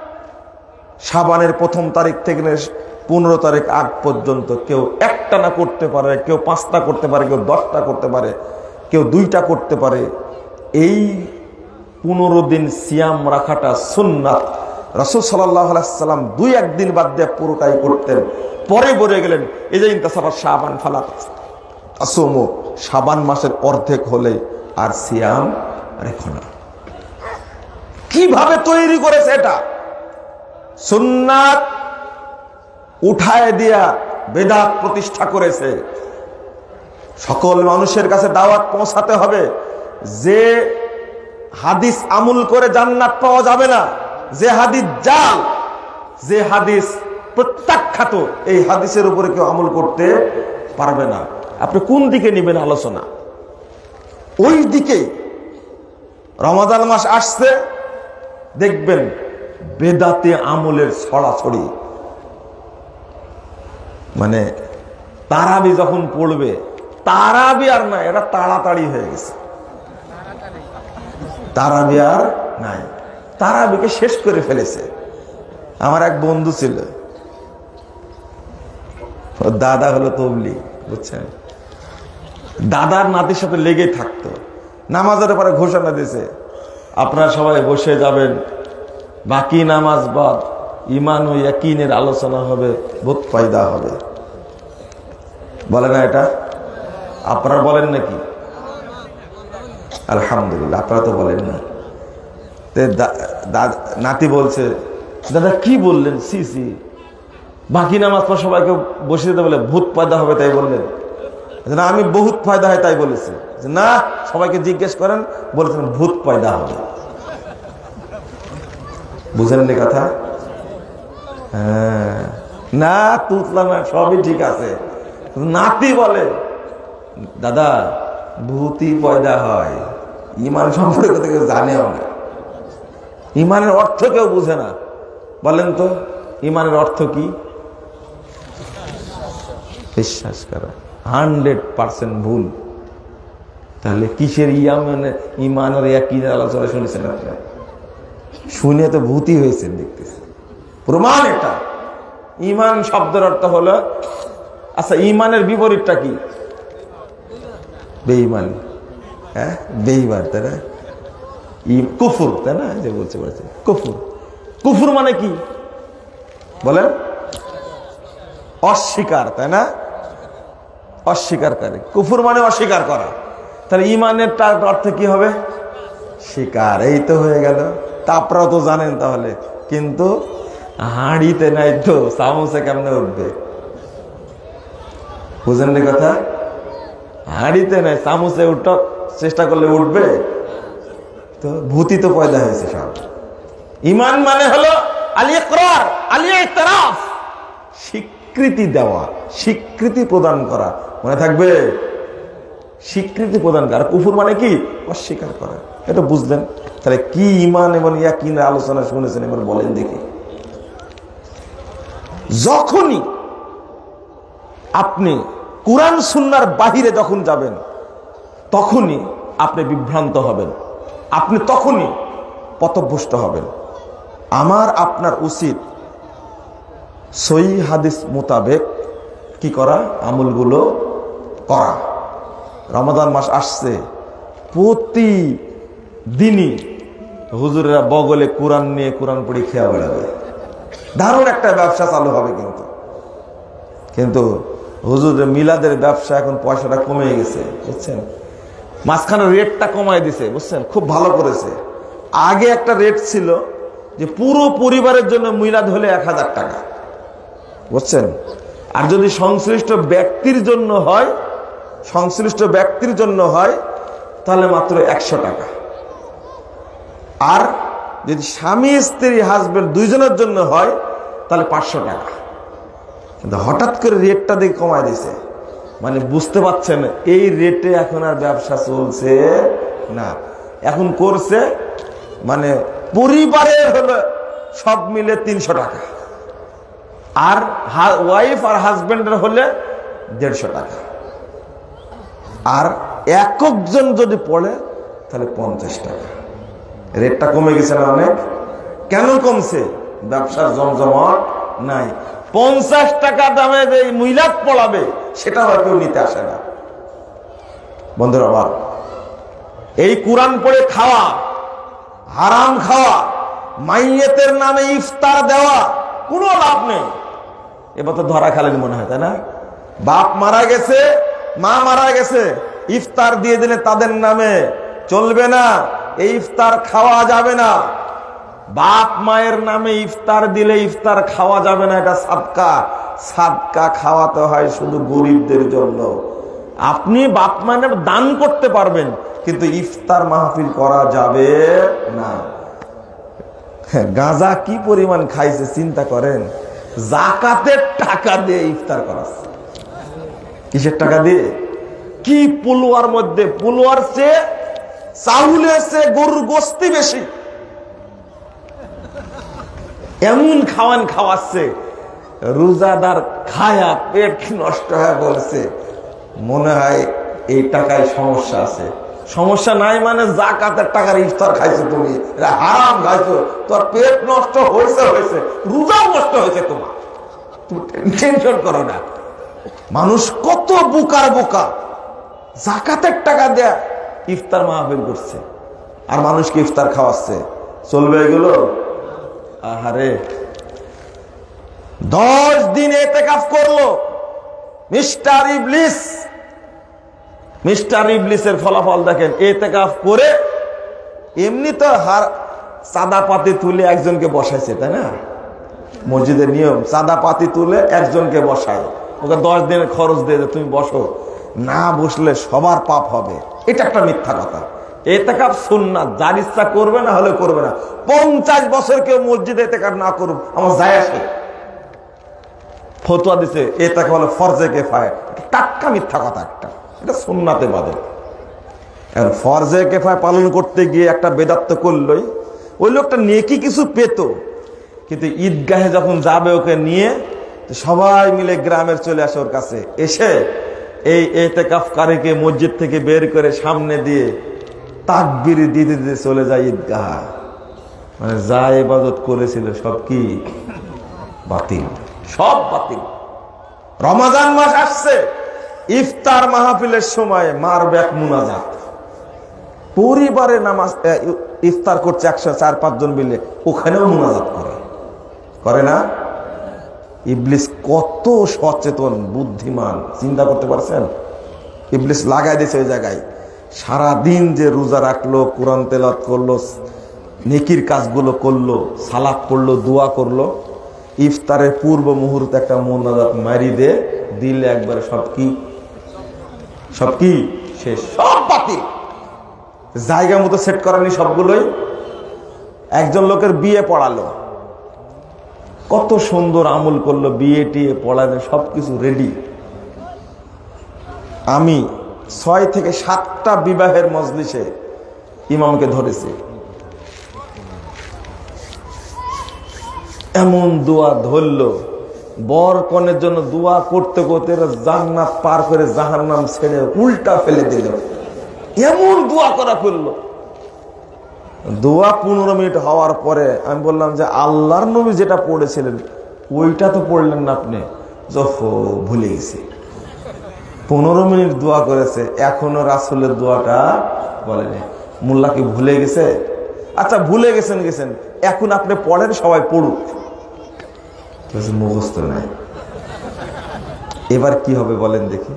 Speaker 1: শাবানের প্রথম তারিখ থেকে পনেরো তারিখ আগ পর্যন্ত কেউ একটা না করতে পারে, কেউ পাঁচটা করতে পারে, কেউ দশটা করতে পারে, কেউ দুইটা করতে পারে। এই পনেরো দিন সিয়াম রাখাটা সুন্নাত। রাসূল সাল্লাল্লাহু আলাইহি সাল্লাম দুই একদিন বাদ দিয়ে পুরোটাই করতেন। পরে বলে গেলেন এই যে ইনতাসাবা শাবান ফালা তাসুমু, শাবান মাসের অর্ধেক হলে আর সিয়াম রেখো না। কিভাবে তৈরি করেছে এটা? সুন্নাত উঠায় দিয়া বেদাত প্রতিষ্ঠা করেছে। সকল মানুষের কাছে দাওয়াত পৌঁছাতে হবে যে হাদিস আমল করে জান্নাত পাওয়া যাবে না, যে হাদিস জাল, যে হাদিস প্রত্যাখ্যাত, এই হাদিসের উপরে কেউ আমল করতে পারবে না। আপনি কোন দিকে নেবেন আলোচনা? ওই দিকে। রমাদান মাস আসছে, দেখবেন বেদাতে আমলের ছড়াছড়ি। মানে তারাবি যখন পড়বে, তারাবি আর নাই, এটা তাড়াতাড়ি হয়ে গেছে। তারাবি আর নাই, তারাবিকে শেষ করে ফেলেছে। আমার এক বন্ধু ছিল, দাদা হলো তবলি, বুঝছেন? দাদার নাতির সাথে লেগে থাকতো। নামাজের পরে ঘোষণা দিয়েছে আপনারা সবাই বসে যাবেন, বাকি নামাজ বাদ ইমান ও ইয়াকিনের আলোচনা হবে, বহুত ফায়দা হবে। বলে না এটা? আপনারা বলেন নাকি? আলহামদুলিল্লাহ, আপনারা তো বলেন না। নাতি বলছে দাদা কি বললেন? সি সি বাকি নামাজ পর সবাইকে বসে দিতে বলে ভূত ফায়দা হবে তাই বললেন? না, আমি বহুত ফায়দা হয় তাই বলেছি। না, সবাইকে জিজ্ঞেস করেন, বলেছেন ভূত ফায়দা হবে। বুঝলেন এই কথা? হ্যাঁ, না তুতলাম, সবই ঠিক আছে। নাতি বলে দাদা ভূতই পয়দা হয়, ইমান সম্পর্কে তো কেউ জানেও না, ইমানের অর্থ কেউ বুঝে না। বলেন তো ইমানের অর্থ কি? বিশ্বাস করা। হান্ড্রেড পার্সেন্ট ভুল। তাহলে কিসের ইয়ামানে ইমানের ইয়াকিনের আলোচনা শুনেছেন আপনারা? শুনে তো ভূতই হয়েছেন দেখতেছে। প্রমাণ এটা। ইমান শব্দের অর্থ হলো, আচ্ছা ইমানের বিপরীতটা কি? বেঈমান। হ্যাঁ, বেঈমান, তাই না? কুফর, তাই না? যে বলছে বলছে কুফর। কুফর মানে কি বলেন? অস্বীকার, তাই না? অস্বীকারী। কুফর মানে অস্বীকার করা। তাহলে ইমানের তার অর্থ কি হবে? স্বীকার। এই তো হয়ে গেল। তা আপনারাও তো জানেন তাহলে। কিন্তু হাঁড়িতে নাই তো চামচে কেমনে উঠবে? বুঝেন নি কথা? হাঁড়িতে নাই, চামচে উঠ চেষ্টা করলে উঠবে? তো ভূতি তো পয়দা হয়েছে সব। ইমান মানে হলো আল ইকরার, আল ইতিরাফ, স্বীকৃতি দেওয়া, স্বীকৃতি প্রদান করা। মনে থাকবে? স্বীকৃতি প্রদান করা। কুফর মানে কি? অস্বীকার করা। এটা বুঝলেন? তাহলে কি ইমান এবং ইয়াকিনের আলোচনা শুনেছেন, এবার বলেন দেখি। যখনই আপনি কুরআন সুন্নাহর বাহিরে যখন যাবেন, তখনই আপনি বিভ্রান্ত হবেন, আপনি তখনই পথভ্রষ্ট হবেন। আমার আপনার উচিত সহিহ হাদিস মোতাবেক কি করা? আমলগুলো করা। রমাদান মাস আসছে, প্রতিদিনই হুজুরেরা বগলে কোরআন নিয়ে কোরআন পড়ে খেয়া বেড়াবে। দারুণ একটা ব্যবসা চালু হবে। কিন্তু কিন্তু হুজুরের মিলাদের ব্যবসা এখন পয়সাটা কমে গেছে, বুঝছেন? মাঝখানে রেটটা কমায় দিছে, বুঝছেন? খুব ভালো করেছে। আগে একটা রেট ছিল যে পুরো পরিবারের জন্য মিলাদ হলে এক হাজার টাকা, বুঝছেন? আর যদি সংশ্লিষ্ট ব্যক্তির জন্য হয়, সংশ্লিষ্ট ব্যক্তির জন্য হয় তাহলে মাত্র একশো টাকা। আর যদি স্বামী স্ত্রী হাজবেন্ড দুইজনের জন্য হয় তাহলে পাঁচশো টাকা। কিন্তু হঠাৎ করে রেটটা দিয়ে কমায় দিছে, মানে বুঝতে পারছেন এই রেটে এখন আর ব্যবসা চলছে না। এখন করছে মানে পরিবারের হলো সব মিলে তিনশো টাকা, আর ওয়াইফ আর হাজবেন্ডের হলে দেড়শো টাকা, আর একজন যদি পড়ে তাহলে পঞ্চাশ টাকা। রেটটা কমে গেছে না অনেক? কেন কমছে? ব্যবসার জমজমাট নাই। পঞ্চাশ টাকা দামে যে মিলাদ পড়াবে সেটা কেউ নিতে আসে না। বন্ধুরা আমার, এই কোরআন পড়ে খাওয়া, হারাম খাওয়া, মাইয়েতের নামে ইফতার দেওয়া কোনো লাভ নেই। এবার তো ধরা খালেন মনে হয়, তাই না? বাপ মারা গেছে, মা মারা গেছে, ইফতার দিয়ে দিলে তাদের নামে চলবে না, এই ইফতার খাওয়া যাবে না। বাপ মায়ের নামে ইফতার দিলে ইফতার খাওয়া যাবে না, এটা সাদকা। সাদকা খাওয়াতে হয় শুধু গরিবদের জন্য। আপনি বাপ মায়ের দান করতে পারবেন, কিন্তু ইফতার মাহফিল করা যাবে না। গাঁজা কি পরিমাণ খাইছে চিন্তা করেন। যাকাতের টাকা দিয়ে ইফতার করাচ্ছে। কিসের টাকা দিয়ে? কি পুলুয়ার মধ্যে, পুলুয়ার চেয়ে চাউলের চেয়ে গরুর গোস্তি বেশি, এমন খাওয়ান খাওয়াচ্ছে। রোজাদার খায়া পেট নষ্ট হয়ে বলছে মনে হয় এই টাকায় সমস্যা আছে। সমস্যা নাই মানে যাকাতের টাকার ইফতার খাইছো তুমি, হারাম খাইছো, তোর পেট নষ্ট হয়েছে হয়েছে রোজাও নষ্ট হয়েছে তোমার, তুমি টেনশন করো না। মানুষ কত বোকার বোকা, যাকাতের টাকা দেয়া ইফতার মাহফিল করছে আর মানুষকে ইফতার খাওয়াচ্ছে। চলবে এগুলো? আহারে, দশ দিন ইতিকাফ করলো মিস্টার ইবলিস। মিস্টার ইবলিসের ফলাফল দেখেন। ইতিকাফ করে এমনি তো হার চাঁদা পাতি তুলে একজনকে বসাইছে, তাই না? মসজিদের নিয়ম, চাঁদা পাতি তুলে একজনকে বসায়, ওকে দশ দিনের খরচ দিয়ে তুমি বসো, না বসলে সবার পাপ হবে। এটা একটা মিথ্যা কথা। ইতিকাফ সুন্নাত, যার ইচ্ছা করবে না হলে করবে না। পঞ্চাশ বছর কেউ মসজিদে ইতিকাফ না করুক আমার যায় আসে। ফতোয়া দিছে ইতিকাফ হলো ফরজে কিফায়া, টাটকা মিথ্যা কথা একটা। এটা সুন্নাতে বাদে। ফরজে কিফায়া পালন করতে গিয়ে একটা বেদাত্ত করলই, ওই লোকটা নেকি কিছু পেত, কিন্তু ঈদগাহে যখন যাবে ওকে নিয়ে সবাই মিলে গ্রামের চলে আসে ওর কাছে, এসে এই ইতিকাফকারীকে মসজিদ থেকে বের করে সামনে দিয়ে তাকবীর দিতে দিতে চলে যায় ঈদগাহ। মানে যা ইবাদত করেছিল সব কি বাতিল, সব বাতিল। রমাজান মাস আসছে, ইফতার মাহফিলের সময় মারবে এক মুনাজাত। পরিবারে নামাজ ইফতার করছে একশো চার পাঁচ জন মিলে, ওখানেও মুনাজাত করে, করে না? ইবলিস কত সচেতন বুদ্ধিমান চিন্তা করতে পারছেন? ইবলিস লাগাই দিয়েছে ওই জায়গায়। সারাদিন যে রোজা রাখলো, কোরআন তেলাওয়াত করলো, নেকির কাজগুলো করলো, সালাত পড়লো, দোয়া করলো, ইফতারের পূর্ব মুহূর্তে একটা মোনাজাত মারি দে দিলে একবারে সব কি সব কি শেষ, সব বাতিল। জায়গা মতো সেট করেনি সবগুলোই। একজন লোকের বিয়ে পড়ালো, কত সুন্দর আমল করলো, বিয়ে টিয়ে পড়ানো সবকিছু রেডি। আমি ছয় থেকে সাতটা বিবাহের মজলিসে ইমামকে ধরেছি। এমন দোয়া ধরলো, বর কনের জন্য দোয়া করতে করতে জান্নাত পার করে জাহান্নাম ছেড়ে উল্টা ফেলে দিল। এমন দোয়া করা করলো। দোয়া পনেরো মিনিট হওয়ার পরে আমি বললাম যে আল্লাহর নবী যেটা পড়েছিলেন ওইটা তো পড়লেন না আপনি। যফো ভুলে গেছি। পনেরো মিনিট দোয়া করেছে, এখনো রাসূলের দোয়াটা বলেনি। মোল্লা কি ভুলে গেছে? আচ্ছা ভুলে গেছেন গেছেন এখন আপনি পড়েন, সবাই পড়ুক। মুখস্থ নাই। এবার কি হবে বলেন দেখি?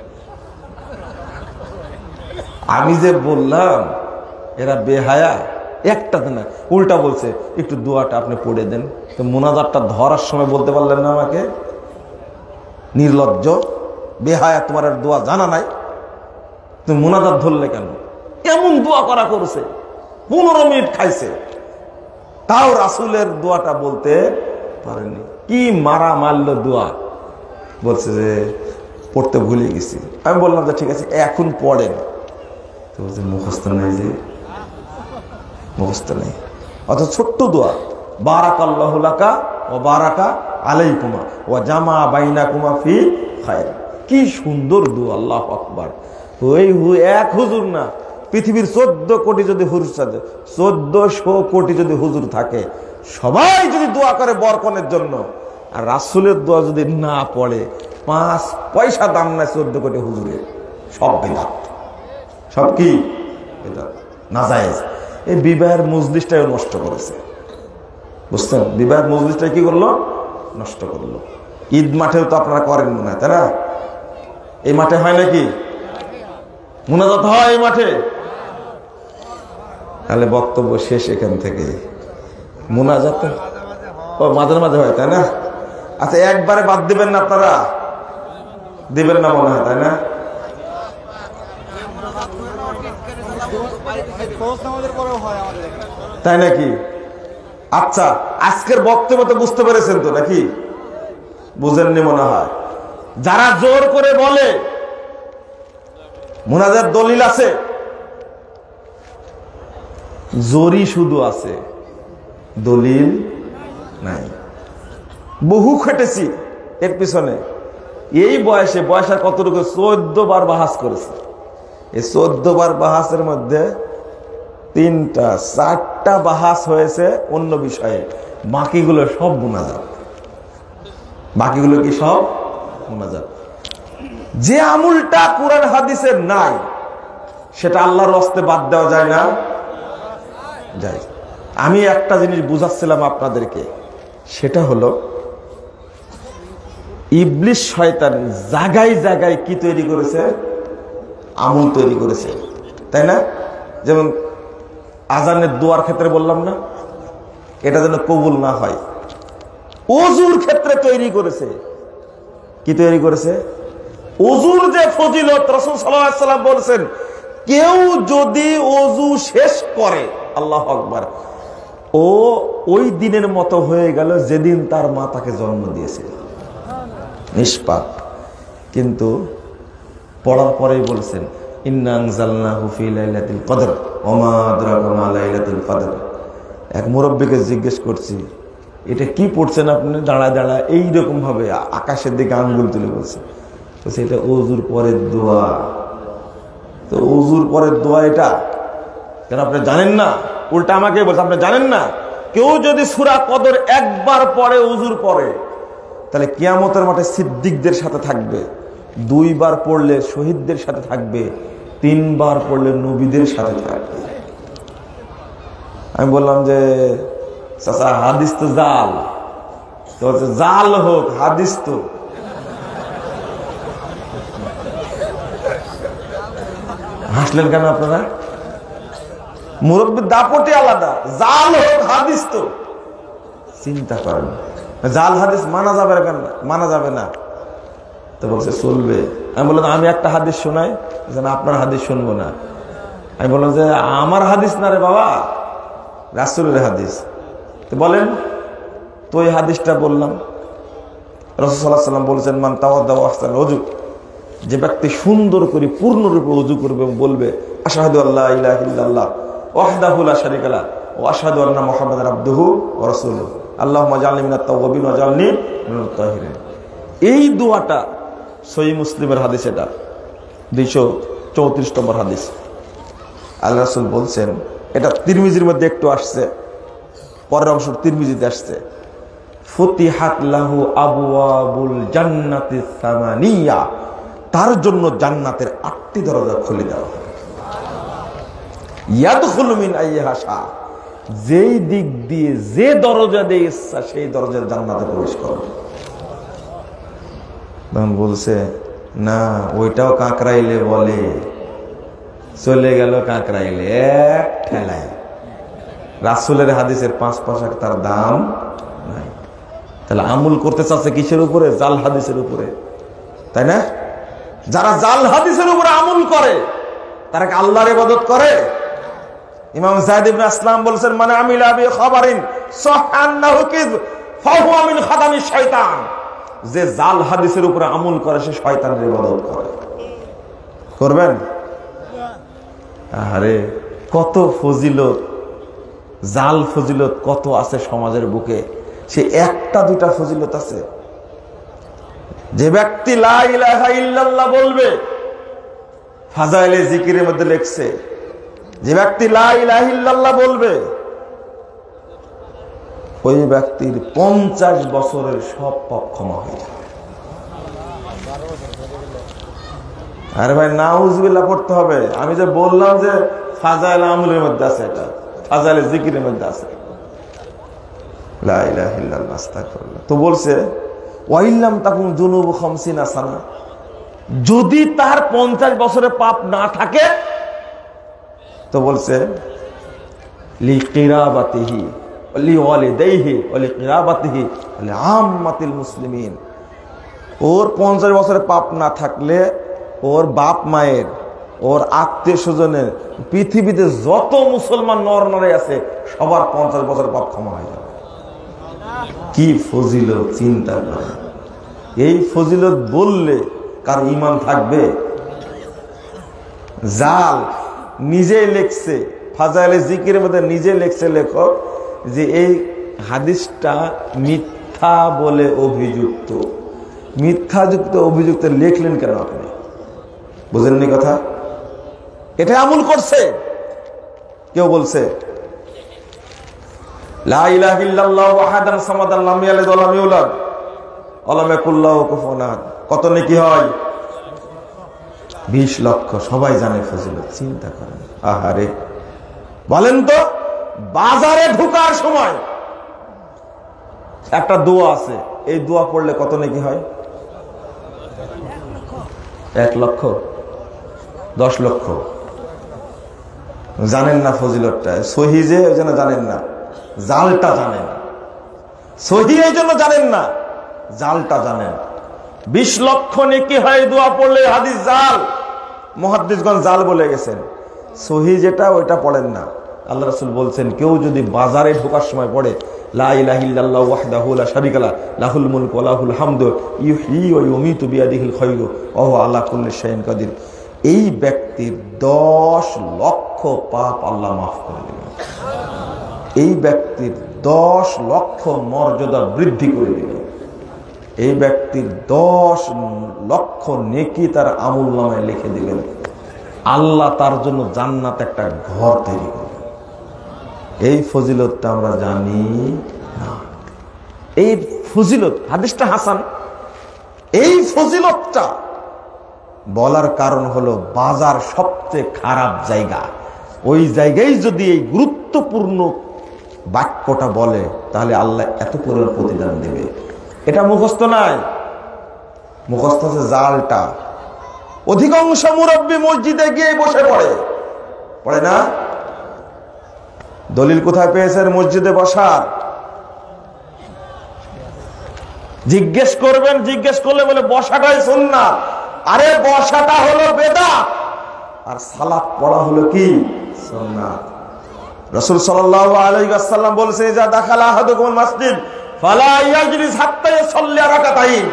Speaker 1: আমি যে বললাম এরা বেহায়া, একটা না উল্টা বলছে একটু দোয়াটা আপনি পড়ে দেন। তো মোনাজাতটা ধরার সময় বলতে পারলেন না আমাকে? নির্লজ্জ বেহায়া, তোমার আর দোয়া জানা নাই, তুমি মোনাজাত ধরলে কেন? এমন দোয়া করা করেছে, পনেরো মিনিট খাইছে, তাও রাসূলের দোয়াটা বলতে পারেনি। কি মারা মারলো দোয়া, বলছে যে পড়তে ভুলে গেছি। আমি বললাম যে ঠিক আছে এখন পড়েন। তো বলছে মুখস্থ নাই, যে মুখস্থ নেই। অথচ ছোট্ট দোয়া, বারাকাল্লাহু লাকা ওয়া বারাকা আলাইকুমা ওয়া জামা বাইনাকুমা ফি খায়র। কি সুন্দর দোয়া, আল্লাহু আকবার। ওই এক হুজুর না, পৃথিবীর চোদ্দ কোটি যদি হুজুর থাকে, চোদ্দশো কোটি যদি হুজুর থাকে, সবাই যদি দোয়া করে বরকনের জন্য, আর রাসূলের দোয়া যদি না পড়ে, পাঁচ পয়সা দাম নাই চোদ্দ কোটি হুজুরের। সব বিদআত, সব কি বিদআত, নাজায়েজ। এই বিবাহের মজলিসটাও নষ্ট করেছে, বুঝছেন? বিবাহের মজলিসটা কি করলো? নষ্ট করলো। ঈদ মাঠেও তো আপনারা করেন মনে হয়, তাই না? এই মাঠে হয় নাকি মুনাজাত হয়? এই মাঠে তাহলে বক্তব্য শেষ এখান থেকে। মুনাজাত ও মাঝে মাঝে হয়, তাই না? আচ্ছা একবারে বাদ দিবেন না আপনারা? দিবেন না মনে হয়, তাই না? তাই নাকি? আচ্ছা আজকের বক্তব্য বুঝতে পেরেছেন তো নাকি? বুঝেননি মনে হয়। যারা জোর করে বলে মুনাজাত দলিল আছে, জোরই শুধু আছে, দলিল নাই। বহু খেটেছি এর পিছনে। এই বয়সে বয়সের কতটুকু? চোদ্দ বার বাহাস করেছে। এই চোদ্দ বার বাহাসের মধ্যে তিনটা চারটা বাহাস হয়েছে অন্য বিষয়ে, বাকিগুলো সব মুনাজাত। বাকিগুলো কি সব মুনাজাত। যে আমলটা কোরআন হাদিসের নাই সেটা আল্লাহর ওয়াস্তে বাদ দেওয়া যায় না? যায়। আমি একটা জিনিস বুঝাচ্ছিলাম আপনাদেরকে, সেটা হলো ইবলিস শয়তান জায়গায় জায়গায় কি তৈরি করেছে? আমল তৈরি করেছে, তাই না? যেমন আজানের দোয়ার ক্ষেত্রে বললাম না, এটা যেন কবুল না হয়। ওযুর ক্ষেত্রে তৈরি করেছে। কি তৈরি করেছে? ওযুর যে ফজিলত, রাসূল সাল্লাল্লাহু আলাইহি ওয়াসাল্লাম বলেছেন, কেউ যদি ওযু শেষ করে, আল্লাহু আকবার, ও ওই দিনের মতো হয়ে গেল যেদিন তার মা তাকে জন্ম দিয়েছিল, নিষ্পাপ। কিন্তু পড়ার পরেই বলেছেন ইন্না আনজালনাহু ফি লাইলাতুল কদর ওয়া মা আদরাকা মা লাইলাতুল কদর। এক মুরব্বিকে জিজ্ঞেস করছি, এটা কি পড়ছেন আপনি? দাঁড়ায় দাঁড়ায় এইরকম ভাবে আকাশের দিকে আঙ্গুল তুলে বলছে, তো সেটা ওযুর পরের দোয়া। তো ওযুর পরের দোয়া এটা কেন আপনি জানেন না? উল্টা আমাকে বলছে আপনি জানেন না? কেউ যদি সূরা কদর একবার পড়ে ওযুর পরে, তাহলে কিয়ামতের মাঠে সিদ্দিকদের সাথে থাকবে, দুইবার পড়লে শহীদদের সাথে থাকবে, তিনবার পড়লে নবীদের সাথে থাকবে। আমি বললাম যে চাচা হাদিস তো জাল, তো বলছে জাল হোক হাদিস তো। হাসলেন কেন আপনারা? মুরব্বীর দাপটে আলাদা, জাল হোক হাদিস তো। চিন্তা করেন, জাল হাদিস মানা যাবে কেন? মানা যাবে না। তো বলছে চলবে। আমি বললাম আমি একটা হাদিস শোনাই, যেন আপনার হাদিস শুনবো না। আমি বললাম যে আমার হাদিস না রে বাবা, রাসূলের হাদিস। তো বলেন। তো এই হাদিসটা বললাম। রাসূল সাল্লাল্লাহু আলাইহি ওয়াসাল্লাম বলেছেন মান তাওয়াদ্দা ওয়া আহসানা ওযু, যে ব্যক্তি সুন্দর করে পূর্ণরূপে ওযু করবে এবং বলবে আশহাদু আল্লা ইলাহা ইল্লাল্লাহ ওয়াহদাহু লা শারীকা লাহু ওয়া আশহাদু আন্না মুহাম্মাদান আবদুহু ওয়া রাসূলুহু আল্লাহুম্মা জাআলনি মিনাত তাওয়াবিন ওয়া জাআলনি মিনাত তাহিরিন। এই দোয়াটা সহিহ মুসলিমের হাদিস, এটা দুইশো চৌত্রিশ নম্বর হাদিস। আল্লাহ রাসূল বলছেন, এটা তিরমিজির মধ্যে একটু আসছে, পরের অংশ তিরমিজিতে আসছে, ফুতিহাত লাহু আবওয়াবুল জান্নাতিস সামানিয়া, তার জন্য জান্নাতের আটটি দরজা খুলে দেওয়া হবে। ইয়াদখুলু মিন আইয়িহা শা, যেই দিক দিয়ে যে দরজা দিয়ে ইচ্ছা সেই দরজার জান্নাতে প্রবেশ করবে। তখন বলছে না, ওইটাও কাকরাইলে বলে। চলে গেল কাকরাইলে এক ঠেলায়। রাসূলের হাদিসের পাঁচ পয়সা তার দাম নাই। তাহলে আমল করতে চাচ্ছে কিসের উপরে? জাল হাদিসের উপরে, তাই না? যারা জাল হাদিসের উপরে আমল করে তারা কি আল্লাহর ইবাদত করে? ইমাম যায়েদ ইবনে আসলাম বলেছেন মানে আমিলা বি খাবারিন সাহান্নাহু কিযব ফাহুয়া মিন খাদামিশ শয়তান, যে জাল হাদিসের উপরে আমল করে সে শয়তানের ইবাদত করে। করবেন? আরে কত ফজিলত, জাল ফজিলত কত আছে সমাজের বুকে, সে একটা দুটা ফজিলত আছে। যে ব্যক্তি লা ইলাহা ইল্লাল্লাহ বলবে, ফাজাইলে জিকিরের মধ্যে লেখছে, যে ব্যক্তি লা ইলাহা ইল্লাল্লাহ বলবে ওই ব্যক্তির পঞ্চাশ বছরের সব পাপ ক্ষমা হয়ে যাবে। আরে ভাই নাউজুবিল্লাহ পড়তে হবে। আমি যে বললাম যে ফাজাইল আমলের মধ্যে আছে, এটা ফাজাইলে জিকিরের মধ্যে আছে। লা ইলাহা ইল্লাল্লাহ আস্তাগফিরুল্লাহ। তো বলছে ওয়াইল্লাম তাকুন যুনুবু খামসিনা সানা, যদি তার পঞ্চাশ বছরের পাপ না থাকে তো বলছে লিকিরাবাতিহি লিওয়ালিদাইহি ওয়া লিকিরাবাতিহি ওয়া লিআম্মাতিল মুসলিমিন, ওর পঞ্চাশ বছরের পাপ না থাকলে ওর বাপ মায়ের, ওর আত্মীয় স্বজনের, পৃথিবীতে যত মুসলমান নর নারী আছে সবার পঞ্চাশ বছরের পাপ ক্ষমা হয়ে যাবে। কি ফজিলত চিন্তা করে। এই ফজিলত বললে কার ঈমান থাকবে? জাল নিজেই লেখছে, ফাজাইলে জিকিরের মধ্যে নিজে লেখছে লেখক যে এই হাদিসটা মিথ্যা বলে অভিযুক্ত। মিথ্যাযুক্ত অভিযুক্ত লিখলেন কেন আপনি? বুঝলেননি কথা? এটা আমল করছে। কেউ বলছে লা ইলাহা ইল্লাল্লাহু আহাদান সামাদান লাম ইয়ালিদ ওয়া লাম ইউলাদ ওয়া লাম ইয়াকুল লাহু কুফুয়ান আহাদ, কত নেকি হয়? বিশ লক্ষ। সবাই জানে ফজিলত। চিন্তা করেন। আহারে বলেন তো, বাজারে ঢোকার সময় একটা দোয়া আছে, এই দোয়া পড়লে কত নেকি হয়? এক লক্ষ, দশ লক্ষ। জানেন না ফজিলতটা। সহি যে ওই জন্য জানেন না, জালটা জানেন। সহি এই জন্য জানেন না, জালটা জানেন। বিশ লক্ষ নেকি হয় দোয়া পড়লে। হাদিস জাল, মুহাদ্দিসগণ জাল বলে গেছেন। সহি যেটা ওইটা পড়েন না। আল্লাহ রাসূল বলছেন কেউ যদি বাজারে ঢোকার সময় পড়ে লা ইলাহা ইল্লাল্লাহু ওয়াহদাহু লা শারীকা লাহু লাহুল মুলকু ওয়া লাহুল হামদু ইউহয়ী ওয়া ইউমীতু বিয়াদিহিল খায়রু ওয়া হুয়া আলা কুল্লি শাইইন কাদির, এই ব্যক্তির দশ লক্ষ পাপ আল্লাহ মাফ করে দিবেন। এই ব্যক্তির দশ লক্ষ মর্যাদা বৃদ্ধি করে দিবেন। এই ব্যক্তির দশ লক্ষ নেকি তার আমলনামায় লিখে দিবেন। আল্লাহ তার জন্য জান্নাত একটা ঘর তৈরি করবেন। এই ফজিলতটা আমরা জানি না। এই ফজিলত, হাদিসটা হাসান। এই ফজিলতটা বলার কারণ হলো বাজার সবচেয়ে খারাপ জায়গা, ওই জায়গায় যদি এই গুরুত্বপূর্ণ বাক্যটা বলে তাহলে আল্লাহ এত পরিমাণ প্রতিদান দেবে। এটা মুখস্থ নাই, মুখস্থ হচ্ছে জালটা। অধিকাংশ মুরব্বী মসজিদে গিয়ে বসে পড়ে, পড়ে না? দলিল কোথায় পেয়েছেন মসজিদে বসার? জিজ্ঞেস করবেন, জিজ্ঞেস করলে বলে বসাটাই সুন্নাত। আরে বসাটা হলো বেদাত, আর সালাত পড়া হলো কি সুন্নাত। রাসূল সাল্লাল্লাহু আলাইহি ওয়াসাল্লাম বলেছেন, যা দাখালা আহাদুকুমুল মসজিদ ফালা ইয়াজলিস হাত্তা ইউসাল্লি রাকাতাইন।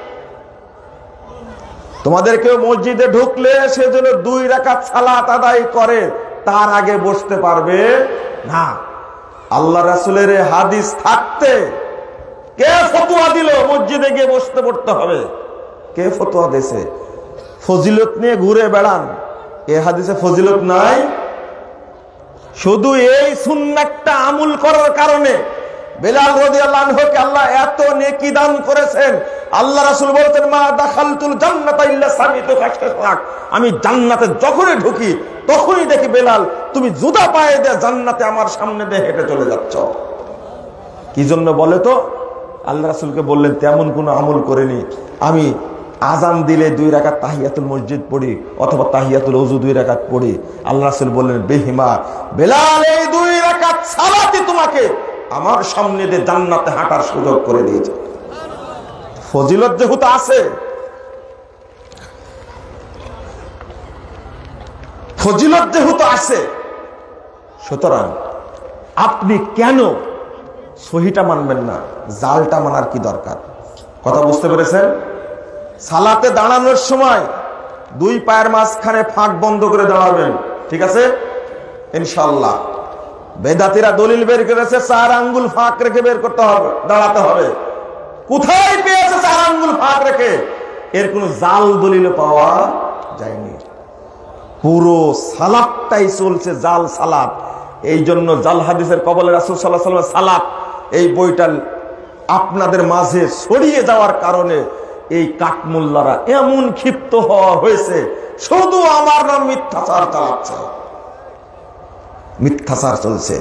Speaker 1: তোমাদের কেউ মসজিদে ঢুকলে সে যেন দুই রাকাত সালাত আদায় করে, তার আগে বসতে পারবে না। আল্লাহ রাসূলের হাদিস থাকতে কে ফতোয়া দিল মসজিদে গিয়ে বসতে পড়তে হবে? কে ফতোয়া দিয়েছে? ফজিলত নিয়ে ঘুরে বেড়ান, এ হাদিসে ফজিলত নাই। শুধু এই সুন্নাতটা আমল করার কারণে বেলাল রাদিয়াল্লাহু আনহুকে আল্লাহ এত নেকি দান করেছেন। আল্লাহ রাসূল বলতেন, মা দাখালতুল জান্নাতা ইল্লা সামিতু খাশখাশ। আমি জান্নাতে যখনই ঢুকি তখনই দেখি বেলাল তুমি জুতা পায়ে দিয়ে জান্নাতে আমার সামনে দিয়ে হেঁটে চলে যাচ্ছ। কি জন্য বলে তো? আল্লাহ রাসূলকে বললেন, তেমন কোনো আমল করেনি, আমি আজান দিলে দুই রাকাত তাহিয়াতুল মসজিদ পড়ি অথবা তাহিয়াতুল ওযু দুই রাকাত পড়ি। আল্লাহ রাসূল বললেন, বেহিমা বেলাল, এই দুই রাকাত সালাতই তোমাকে আমার সামনে দিয়ে জান্নাতে হাঁটার সুযোগ করে দিয়েছে। ফজিলত যেহেতু আছে, ফজিলত যেহেতু আছে, সুতরাং আপনি কেন সহিটা মানবেন না, জালটা মানার কি দরকার? কথা বুঝতে পেরেছেন? সালাতে দাঁড়ানোর সময় দুই পায়ের মাঝখানে ফাঁক বন্ধ করে দাঁড়াবেন, ঠিক আছে ইনশাআল্লাহ। বেদাতীরা দলিল বের করেছে চার আঙ্গুল ফাঁক রেখে বের করতে হবে, দাঁড়াতে হবে। কোথায় পেয়েছে চার আঙ্গুল ফাঁক রেখে? এর কোন জাল দলিল পাওয়া যায়নি। পুরো সালাতটাই চলছে জাল সালাত। এই জন্য জাল হাদিসের কবলে রাসূল সাল্লাল্লাহু আলাইহি ওয়াসাল্লাম সালাত এই বইটা আপনাদের মাঝে ছড়িয়ে যাওয়ার কারণে এই কাঠমোল্লারা এমন ক্ষিপ্ত হওয়া হয়েছে, শুধু আমার নাম মিথ্যাচার চালাচ্ছে, মিথ্যাচার চলছে।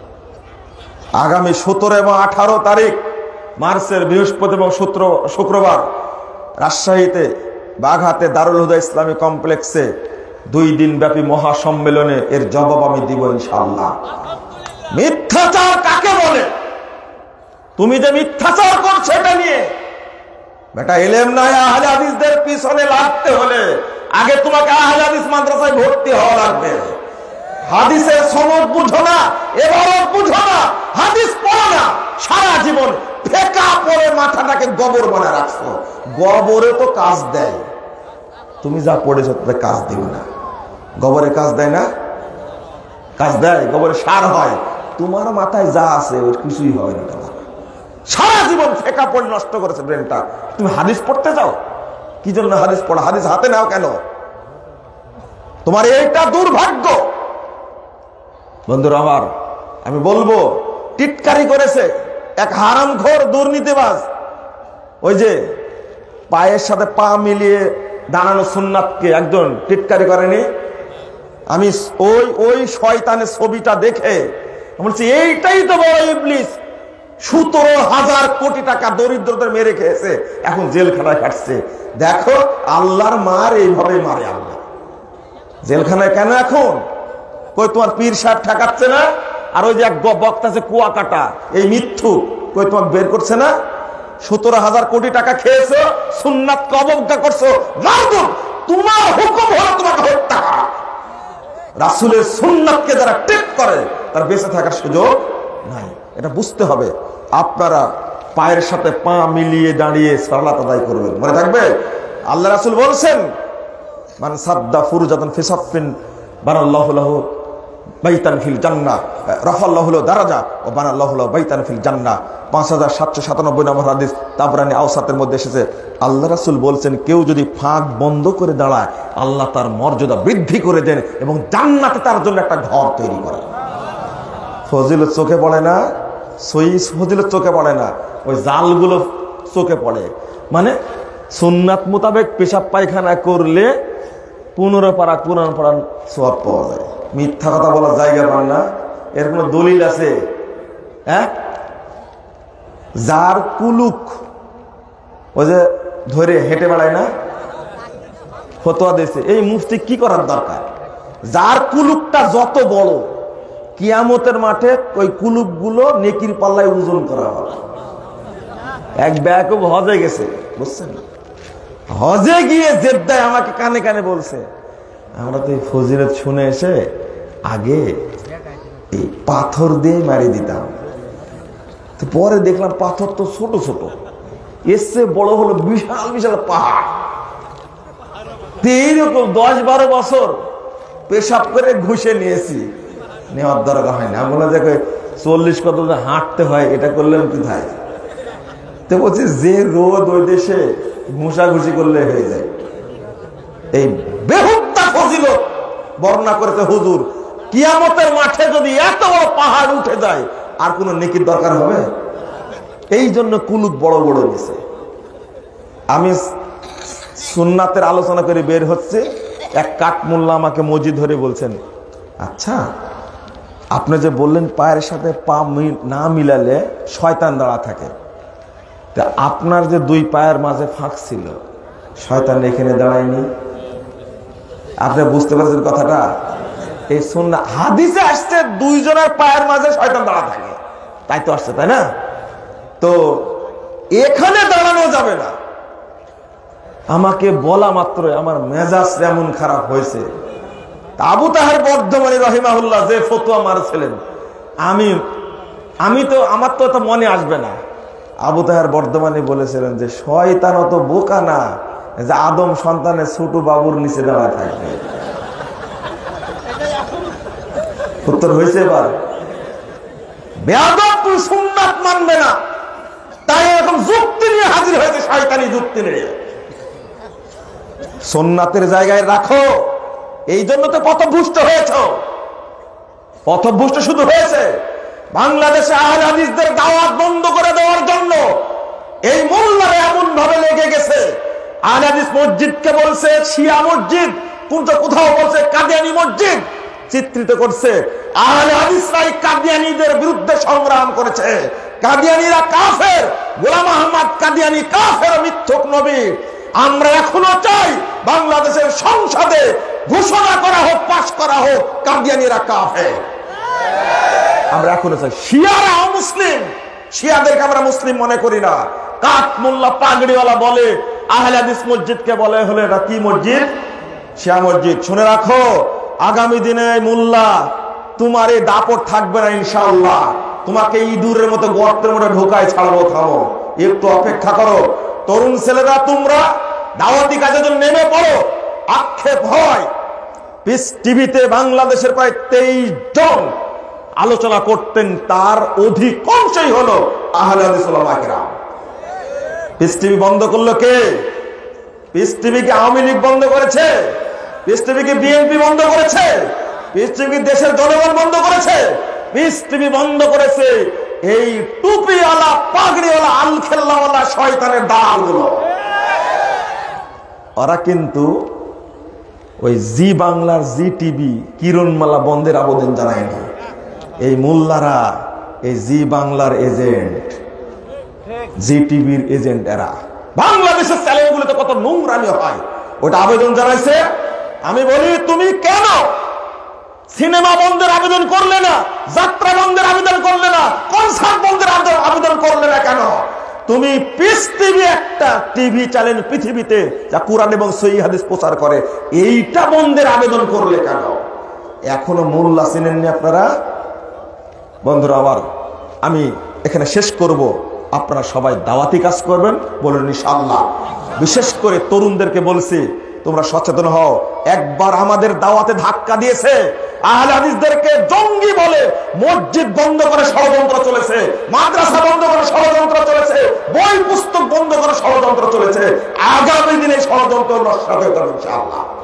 Speaker 1: আগামী সতেরো এবং আঠারো তারিখ মার্চের বৃহস্পতি এবং শুক্রবার রাজশাহীতে বাঘাতে দারুল হুদা ইসলামী কমপ্লেক্সে দুই দিন ব্যাপী মহাসম্মেলনে এর জবাব আমি দিব ইনশাআল্লাহ। মিথ্যাচার কাকে বলে? তুমি যে মিথ্যাচার করছো এটা নিয়ে বেটা এলেম নাই। আহলে হাদিসদের পিছনে লাগতে হলে আগে তোমাকে আহলে হাদিস মাদ্রাসায় ভর্তি হওয়া লাগবে। হাদিসের সনদ বুঝো না, এবারও বুঝো না, হাদিস পড়ো না, সারা জীবন ফেকা পড়ে মাথাটাকে গোবর বানায় রাখছো। গোবরে তো কাজ দেয়, তুমি যা পড়েছো তাতে কাজ দিবে না। গোবরে কাজ দেয় না? কাজ দেয়, গোবরে সার হয়। তোমার মাথায় যা আছে ওর কিছুই হবে না। তোমার সারা জীবন ফেকা পড়ে নষ্ট করেছে ব্রেনটা। তুমি হাদিস পড়তে যাও, কি জন্য হাদিস পড়া? হাদিস হাতে নাও কেন? তোমার এইটা দুর্ভাগ্য। বন্ধুরা আমার, আমি বলবো টিটকারি করেছে এক হারামখোর দুর্নীতিবাজ। ওই যে পায়ের সাথে পা মিলিয়ে দাঁড়ানো সুন্নাতকে একজন টিটকারি করেনি? আমি ওই ওই শয়তানের ছবিটা দেখে বলছি এইটাই তো বড় ইবলিস। সতেরো হাজার কোটি টাকা দরিদ্রদের মেরে খেয়েছে, এখন জেলখানায় কাটছে। দেখো আল্লাহর মার এইভাবে মারে আল্লাহ। জেলখানায় কেন এখন? কই তোমার পীর সাহেব ঠেকাচ্ছে না? আর ওই যে এক বক্তা আছে কুয়া কাটা, এই মিথ্যু, কই তোমাকে বের করছে না? সতেরো হাজার কোটি টাকা খেয়েছো, সুন্নাতকে অবজ্ঞা করছো, মারদুম তোমার হুকুম হলো তোমাকে হত্যা করা। রাসূলের সুন্নাতকে যারা টেক করে তার বেঁচে থাকার সুযোগ নাই, এটা বুঝতে হবে। আপনারা পায়ের সাথে পা মিলিয়ে দাঁড়িয়ে সালাত আদায় করবেন, মনে থাকবে। আল্লাহ রাসূল বলছেন, মান সাদ্দা ফুরজাতান ফি সাফফিন বানাল্লাহু লাহু বাইতান ফিল জান্নাহ, রাফাল্লাহু লাহু দারাজা ওয়া বানাল্লাহু লাহু বাইতান ফিল জান্নাহ। পাঁচ হাজার সাতশো সাতানব্বই নম্বর হাদিস, তাবরানী আওসাতের মধ্যে এসেছে। আল্লাহ রাসূল বলছেন, কেউ যদি ফাঁক বন্ধ করে দাঁড়ায় আল্লাহ তার মর্যাদা বৃদ্ধি করে দেন এবং জান্নাতে তার জন্য একটা ঘর তৈরি করেন। ফজিলত চোখে পড়ে না, সই ফজিলত চোখে পড়ে না, ওই জালগুলো চোখে পড়ে। মানে সুন্নাত মোতাবেক পেশাব পায়খানা করলে পনেরো পারা কোরআন পড়ার সওয়াব পাওয়া যায়। মিথ্যা কথা বলার জায়গা পান না, এর কোনো দলিল আছে? হ্যাঁ, যার কুলুক ওই যে ধরে হেঁটে বেড়ায় না, ফতোয়া দিয়েছে। এই মুফতি কি করার দরকার? যার কুলুকটা যত বড়, কিয়ামতের মাঠে ওই কুলুক গুলো নেকির পাল্লায় ওজন করা হবে। এক ব্যাকুব হজে গেছে, বুঝছেন, হজে গিয়ে জেদ্দায় আমাকে কানে কানে বলছে, আমরা তো এই ফজিলত শুনে এসে আগে এই পাথর দিয়ে মারি দিতাম, তো পরে দেখলাম পাথর তো ছোট ছোট, এসে বড় হলো বিশাল বিশাল পাহাড়। এইরকম দশ বারো বছর পেশাব করে ঘুষে নিয়েছি, নেওয়ার দরকার হয় না। বলে দেখো চল্লিশ কত হাঁটতে হয়, এটা করলেন কোথায়? তো বলছি যে রোদ ওই দেশে ঘুষাঘুষি করলে হয়ে যায়। এই বেহুদা ফজিলত বর্ণনা করেছে হুজুর, কিয়ামতের মাঠে যদি এত বড় পাহাড় উঠে যায় আর কোন নেকির দরকার হবে? এই জন্য কুলুক বড় বড় দিছে। আমি সুন্নাতের আলোচনা করে বের হচ্ছে, এক কাঠ মোল্লা আমাকে মজি ধরে বলছেন, আচ্ছা আপনি যে বললেন পায়ের সাথে পা না মিলালে শয়তান দাঁড়া থাকে, তা আপনার যে দুই পায়ের মাঝে ফাঁক ছিল, শয়তান এখানে দাঁড়ায়নি? আপনি বুঝতে পারছেন কথাটা? এই সুন্নাহ হাদিসে আসছে দুইজনের পায়ের মাঝে শয়তান দাঁড়া থাকে, তাই তো আসছে, তাই না? তো এখানে দাঁড়ানো যাবে না। আমাকে বলা মাত্র আমার মেজাজ এমন খারাপ হয়েছে। আবু তাহের বর্ধমানী রহিমাহুল্লাহ যে ফতোয়া মারছিলেন, আমি আমি তো আমার তো এটা মনে আসবে না। আবু তাহের বর্ধমানী বলেছিলেন যে শয়তান অত বোকা না যে আদম সন্তানের ছোট বাবুর নিচে দাঁড়ায় থাকবে। উত্তর হয়েছে এবার? বেয়াদব তুই সুন্নাত মানবে না, তাই এরকম যুক্তি নিয়ে হাজির হয়েছে, শয়তানি যুক্তি নিয়ে। সুন্নাতের জায়গায় রাখো, এই জন্য তো পথভ্রষ্ট হয়েছ। পথভ্রষ্ট শুধু হয়েছে বাংলাদেশে আহলে হাদিসদের দাওয়াত বন্ধ করে দেওয়ার জন্য। এই মোল্লারা এমন ভাবে লেগে গেছে, আহলে হাদিস মসজিদকে বলছে শিয়া মসজিদ, কোনটা কোথাও বলছে কাদিয়ানি মসজিদ চিত্রিত করছে। আহলে হাদিসরাই কাদিয়ানীদের বিরুদ্ধে সংগ্রাম করেছে। কাদিয়ানীরা কাফের, গোলাম আহমদ কাদিয়ানী কাফের, মিথ্যক নবী। আমরা এখনো চাই বাংলাদেশের সংসদে ঘোষণা করা হোক, পাশ করা হোক, কাদিয়ানীরা কাফের। আমরা এখনো চাই। শিয়ারা অমুসলিম, শিয়াদেরকে আমরা মুসলিম মনে করি না। কাঠ মোল্লা পাগড়িওয়ালা বলে আহলে হাদিস মসজিদকে বলে হলে এটা কি মসজিদ? শিয়া মসজিদ। শুনে রাখো, আগামী দিনে মোল্লা তোমার এই দাপট থাকবে না ইনশাআল্লাহ। তোমাকে ইঁদুরের মতো গর্তের মধ্যে ঢোকায় ছাড়বো। থামো, একটু অপেক্ষা করো। তরুণ ছেলেরা তোমরা দাওয়াতি কাজে জন্য নেমে পড়ো। আক্ষেপ হয় পিস টিভিতে বাংলাদেশের প্রায় তেইশ জন আলোচনা করতেন, তার অধিকাংশই হলো আহলে হাদিস ওলামা কেরাম। পিস টিভি বন্ধ করলো কে? পিস টিভি কে আওয়ামী লীগ বন্ধ করেছে? পিস টিভি কে বিএনপি বন্ধ করেছে? পিস টিভি দেশের জনগণ বন্ধ করেছে? পিস টিভি বন্ধ করেছে এই টুপিওয়ালা পাগড়িওয়ালা আলখেল্লাওয়ালা শয়তানের দালালগুলো। ওরা কিন্তু ওই জি বাংলার জি টিভি কিরণমালা বন্ধের আবেদন জানায়নি। এই মোল্লারা এই জি বাংলার এজেন্ট, জি টিভির এজেন্ট। এরা বাংলাদেশের চ্যানেলগুলোতে কত নোংরামি হয়, ওটা আবেদন জানাইছে। আমি বলি তুমি কেন সিনেমা বন্ধের আবেদন করলে না? যাত্রা বন্ধের আবেদন করলে না? কনসার্ট বন্ধের আবেদন করলে না কেন? তুমি পিস টিভি একটা টিভি চ্যানেল পৃথিবীতে যা কোরআন এবং সহিহ হাদিস প্রচার করে, এইটা বন্ধের আবেদন করলে কেন? এখনো মোল্লা চিনেননি আপনারা? বন্ধুরা আমার, আমি এখানে শেষ করব। আপনারা সবাই দাওয়াতি কাজ করবেন বলেন ইনশাআল্লাহ। বিশেষ করে তরুণদেরকে বলছি, তোমরা সচেতন হও। একবার আমাদের দাওয়াতে ধাক্কা দিয়েছে, আহলে হাদিসদেরকে জঙ্গি বলে মসজিদ বন্ধ করে ষড়যন্ত্র চলেছে, মাদ্রাসা বন্ধ করে ষড়যন্ত্র চলেছে, বই পুস্তক বন্ধ করে ষড়যন্ত্র চলেছে। আগামী দিনে ষড়যন্ত্র নষ্ট হবে ইনশাআল্লাহ।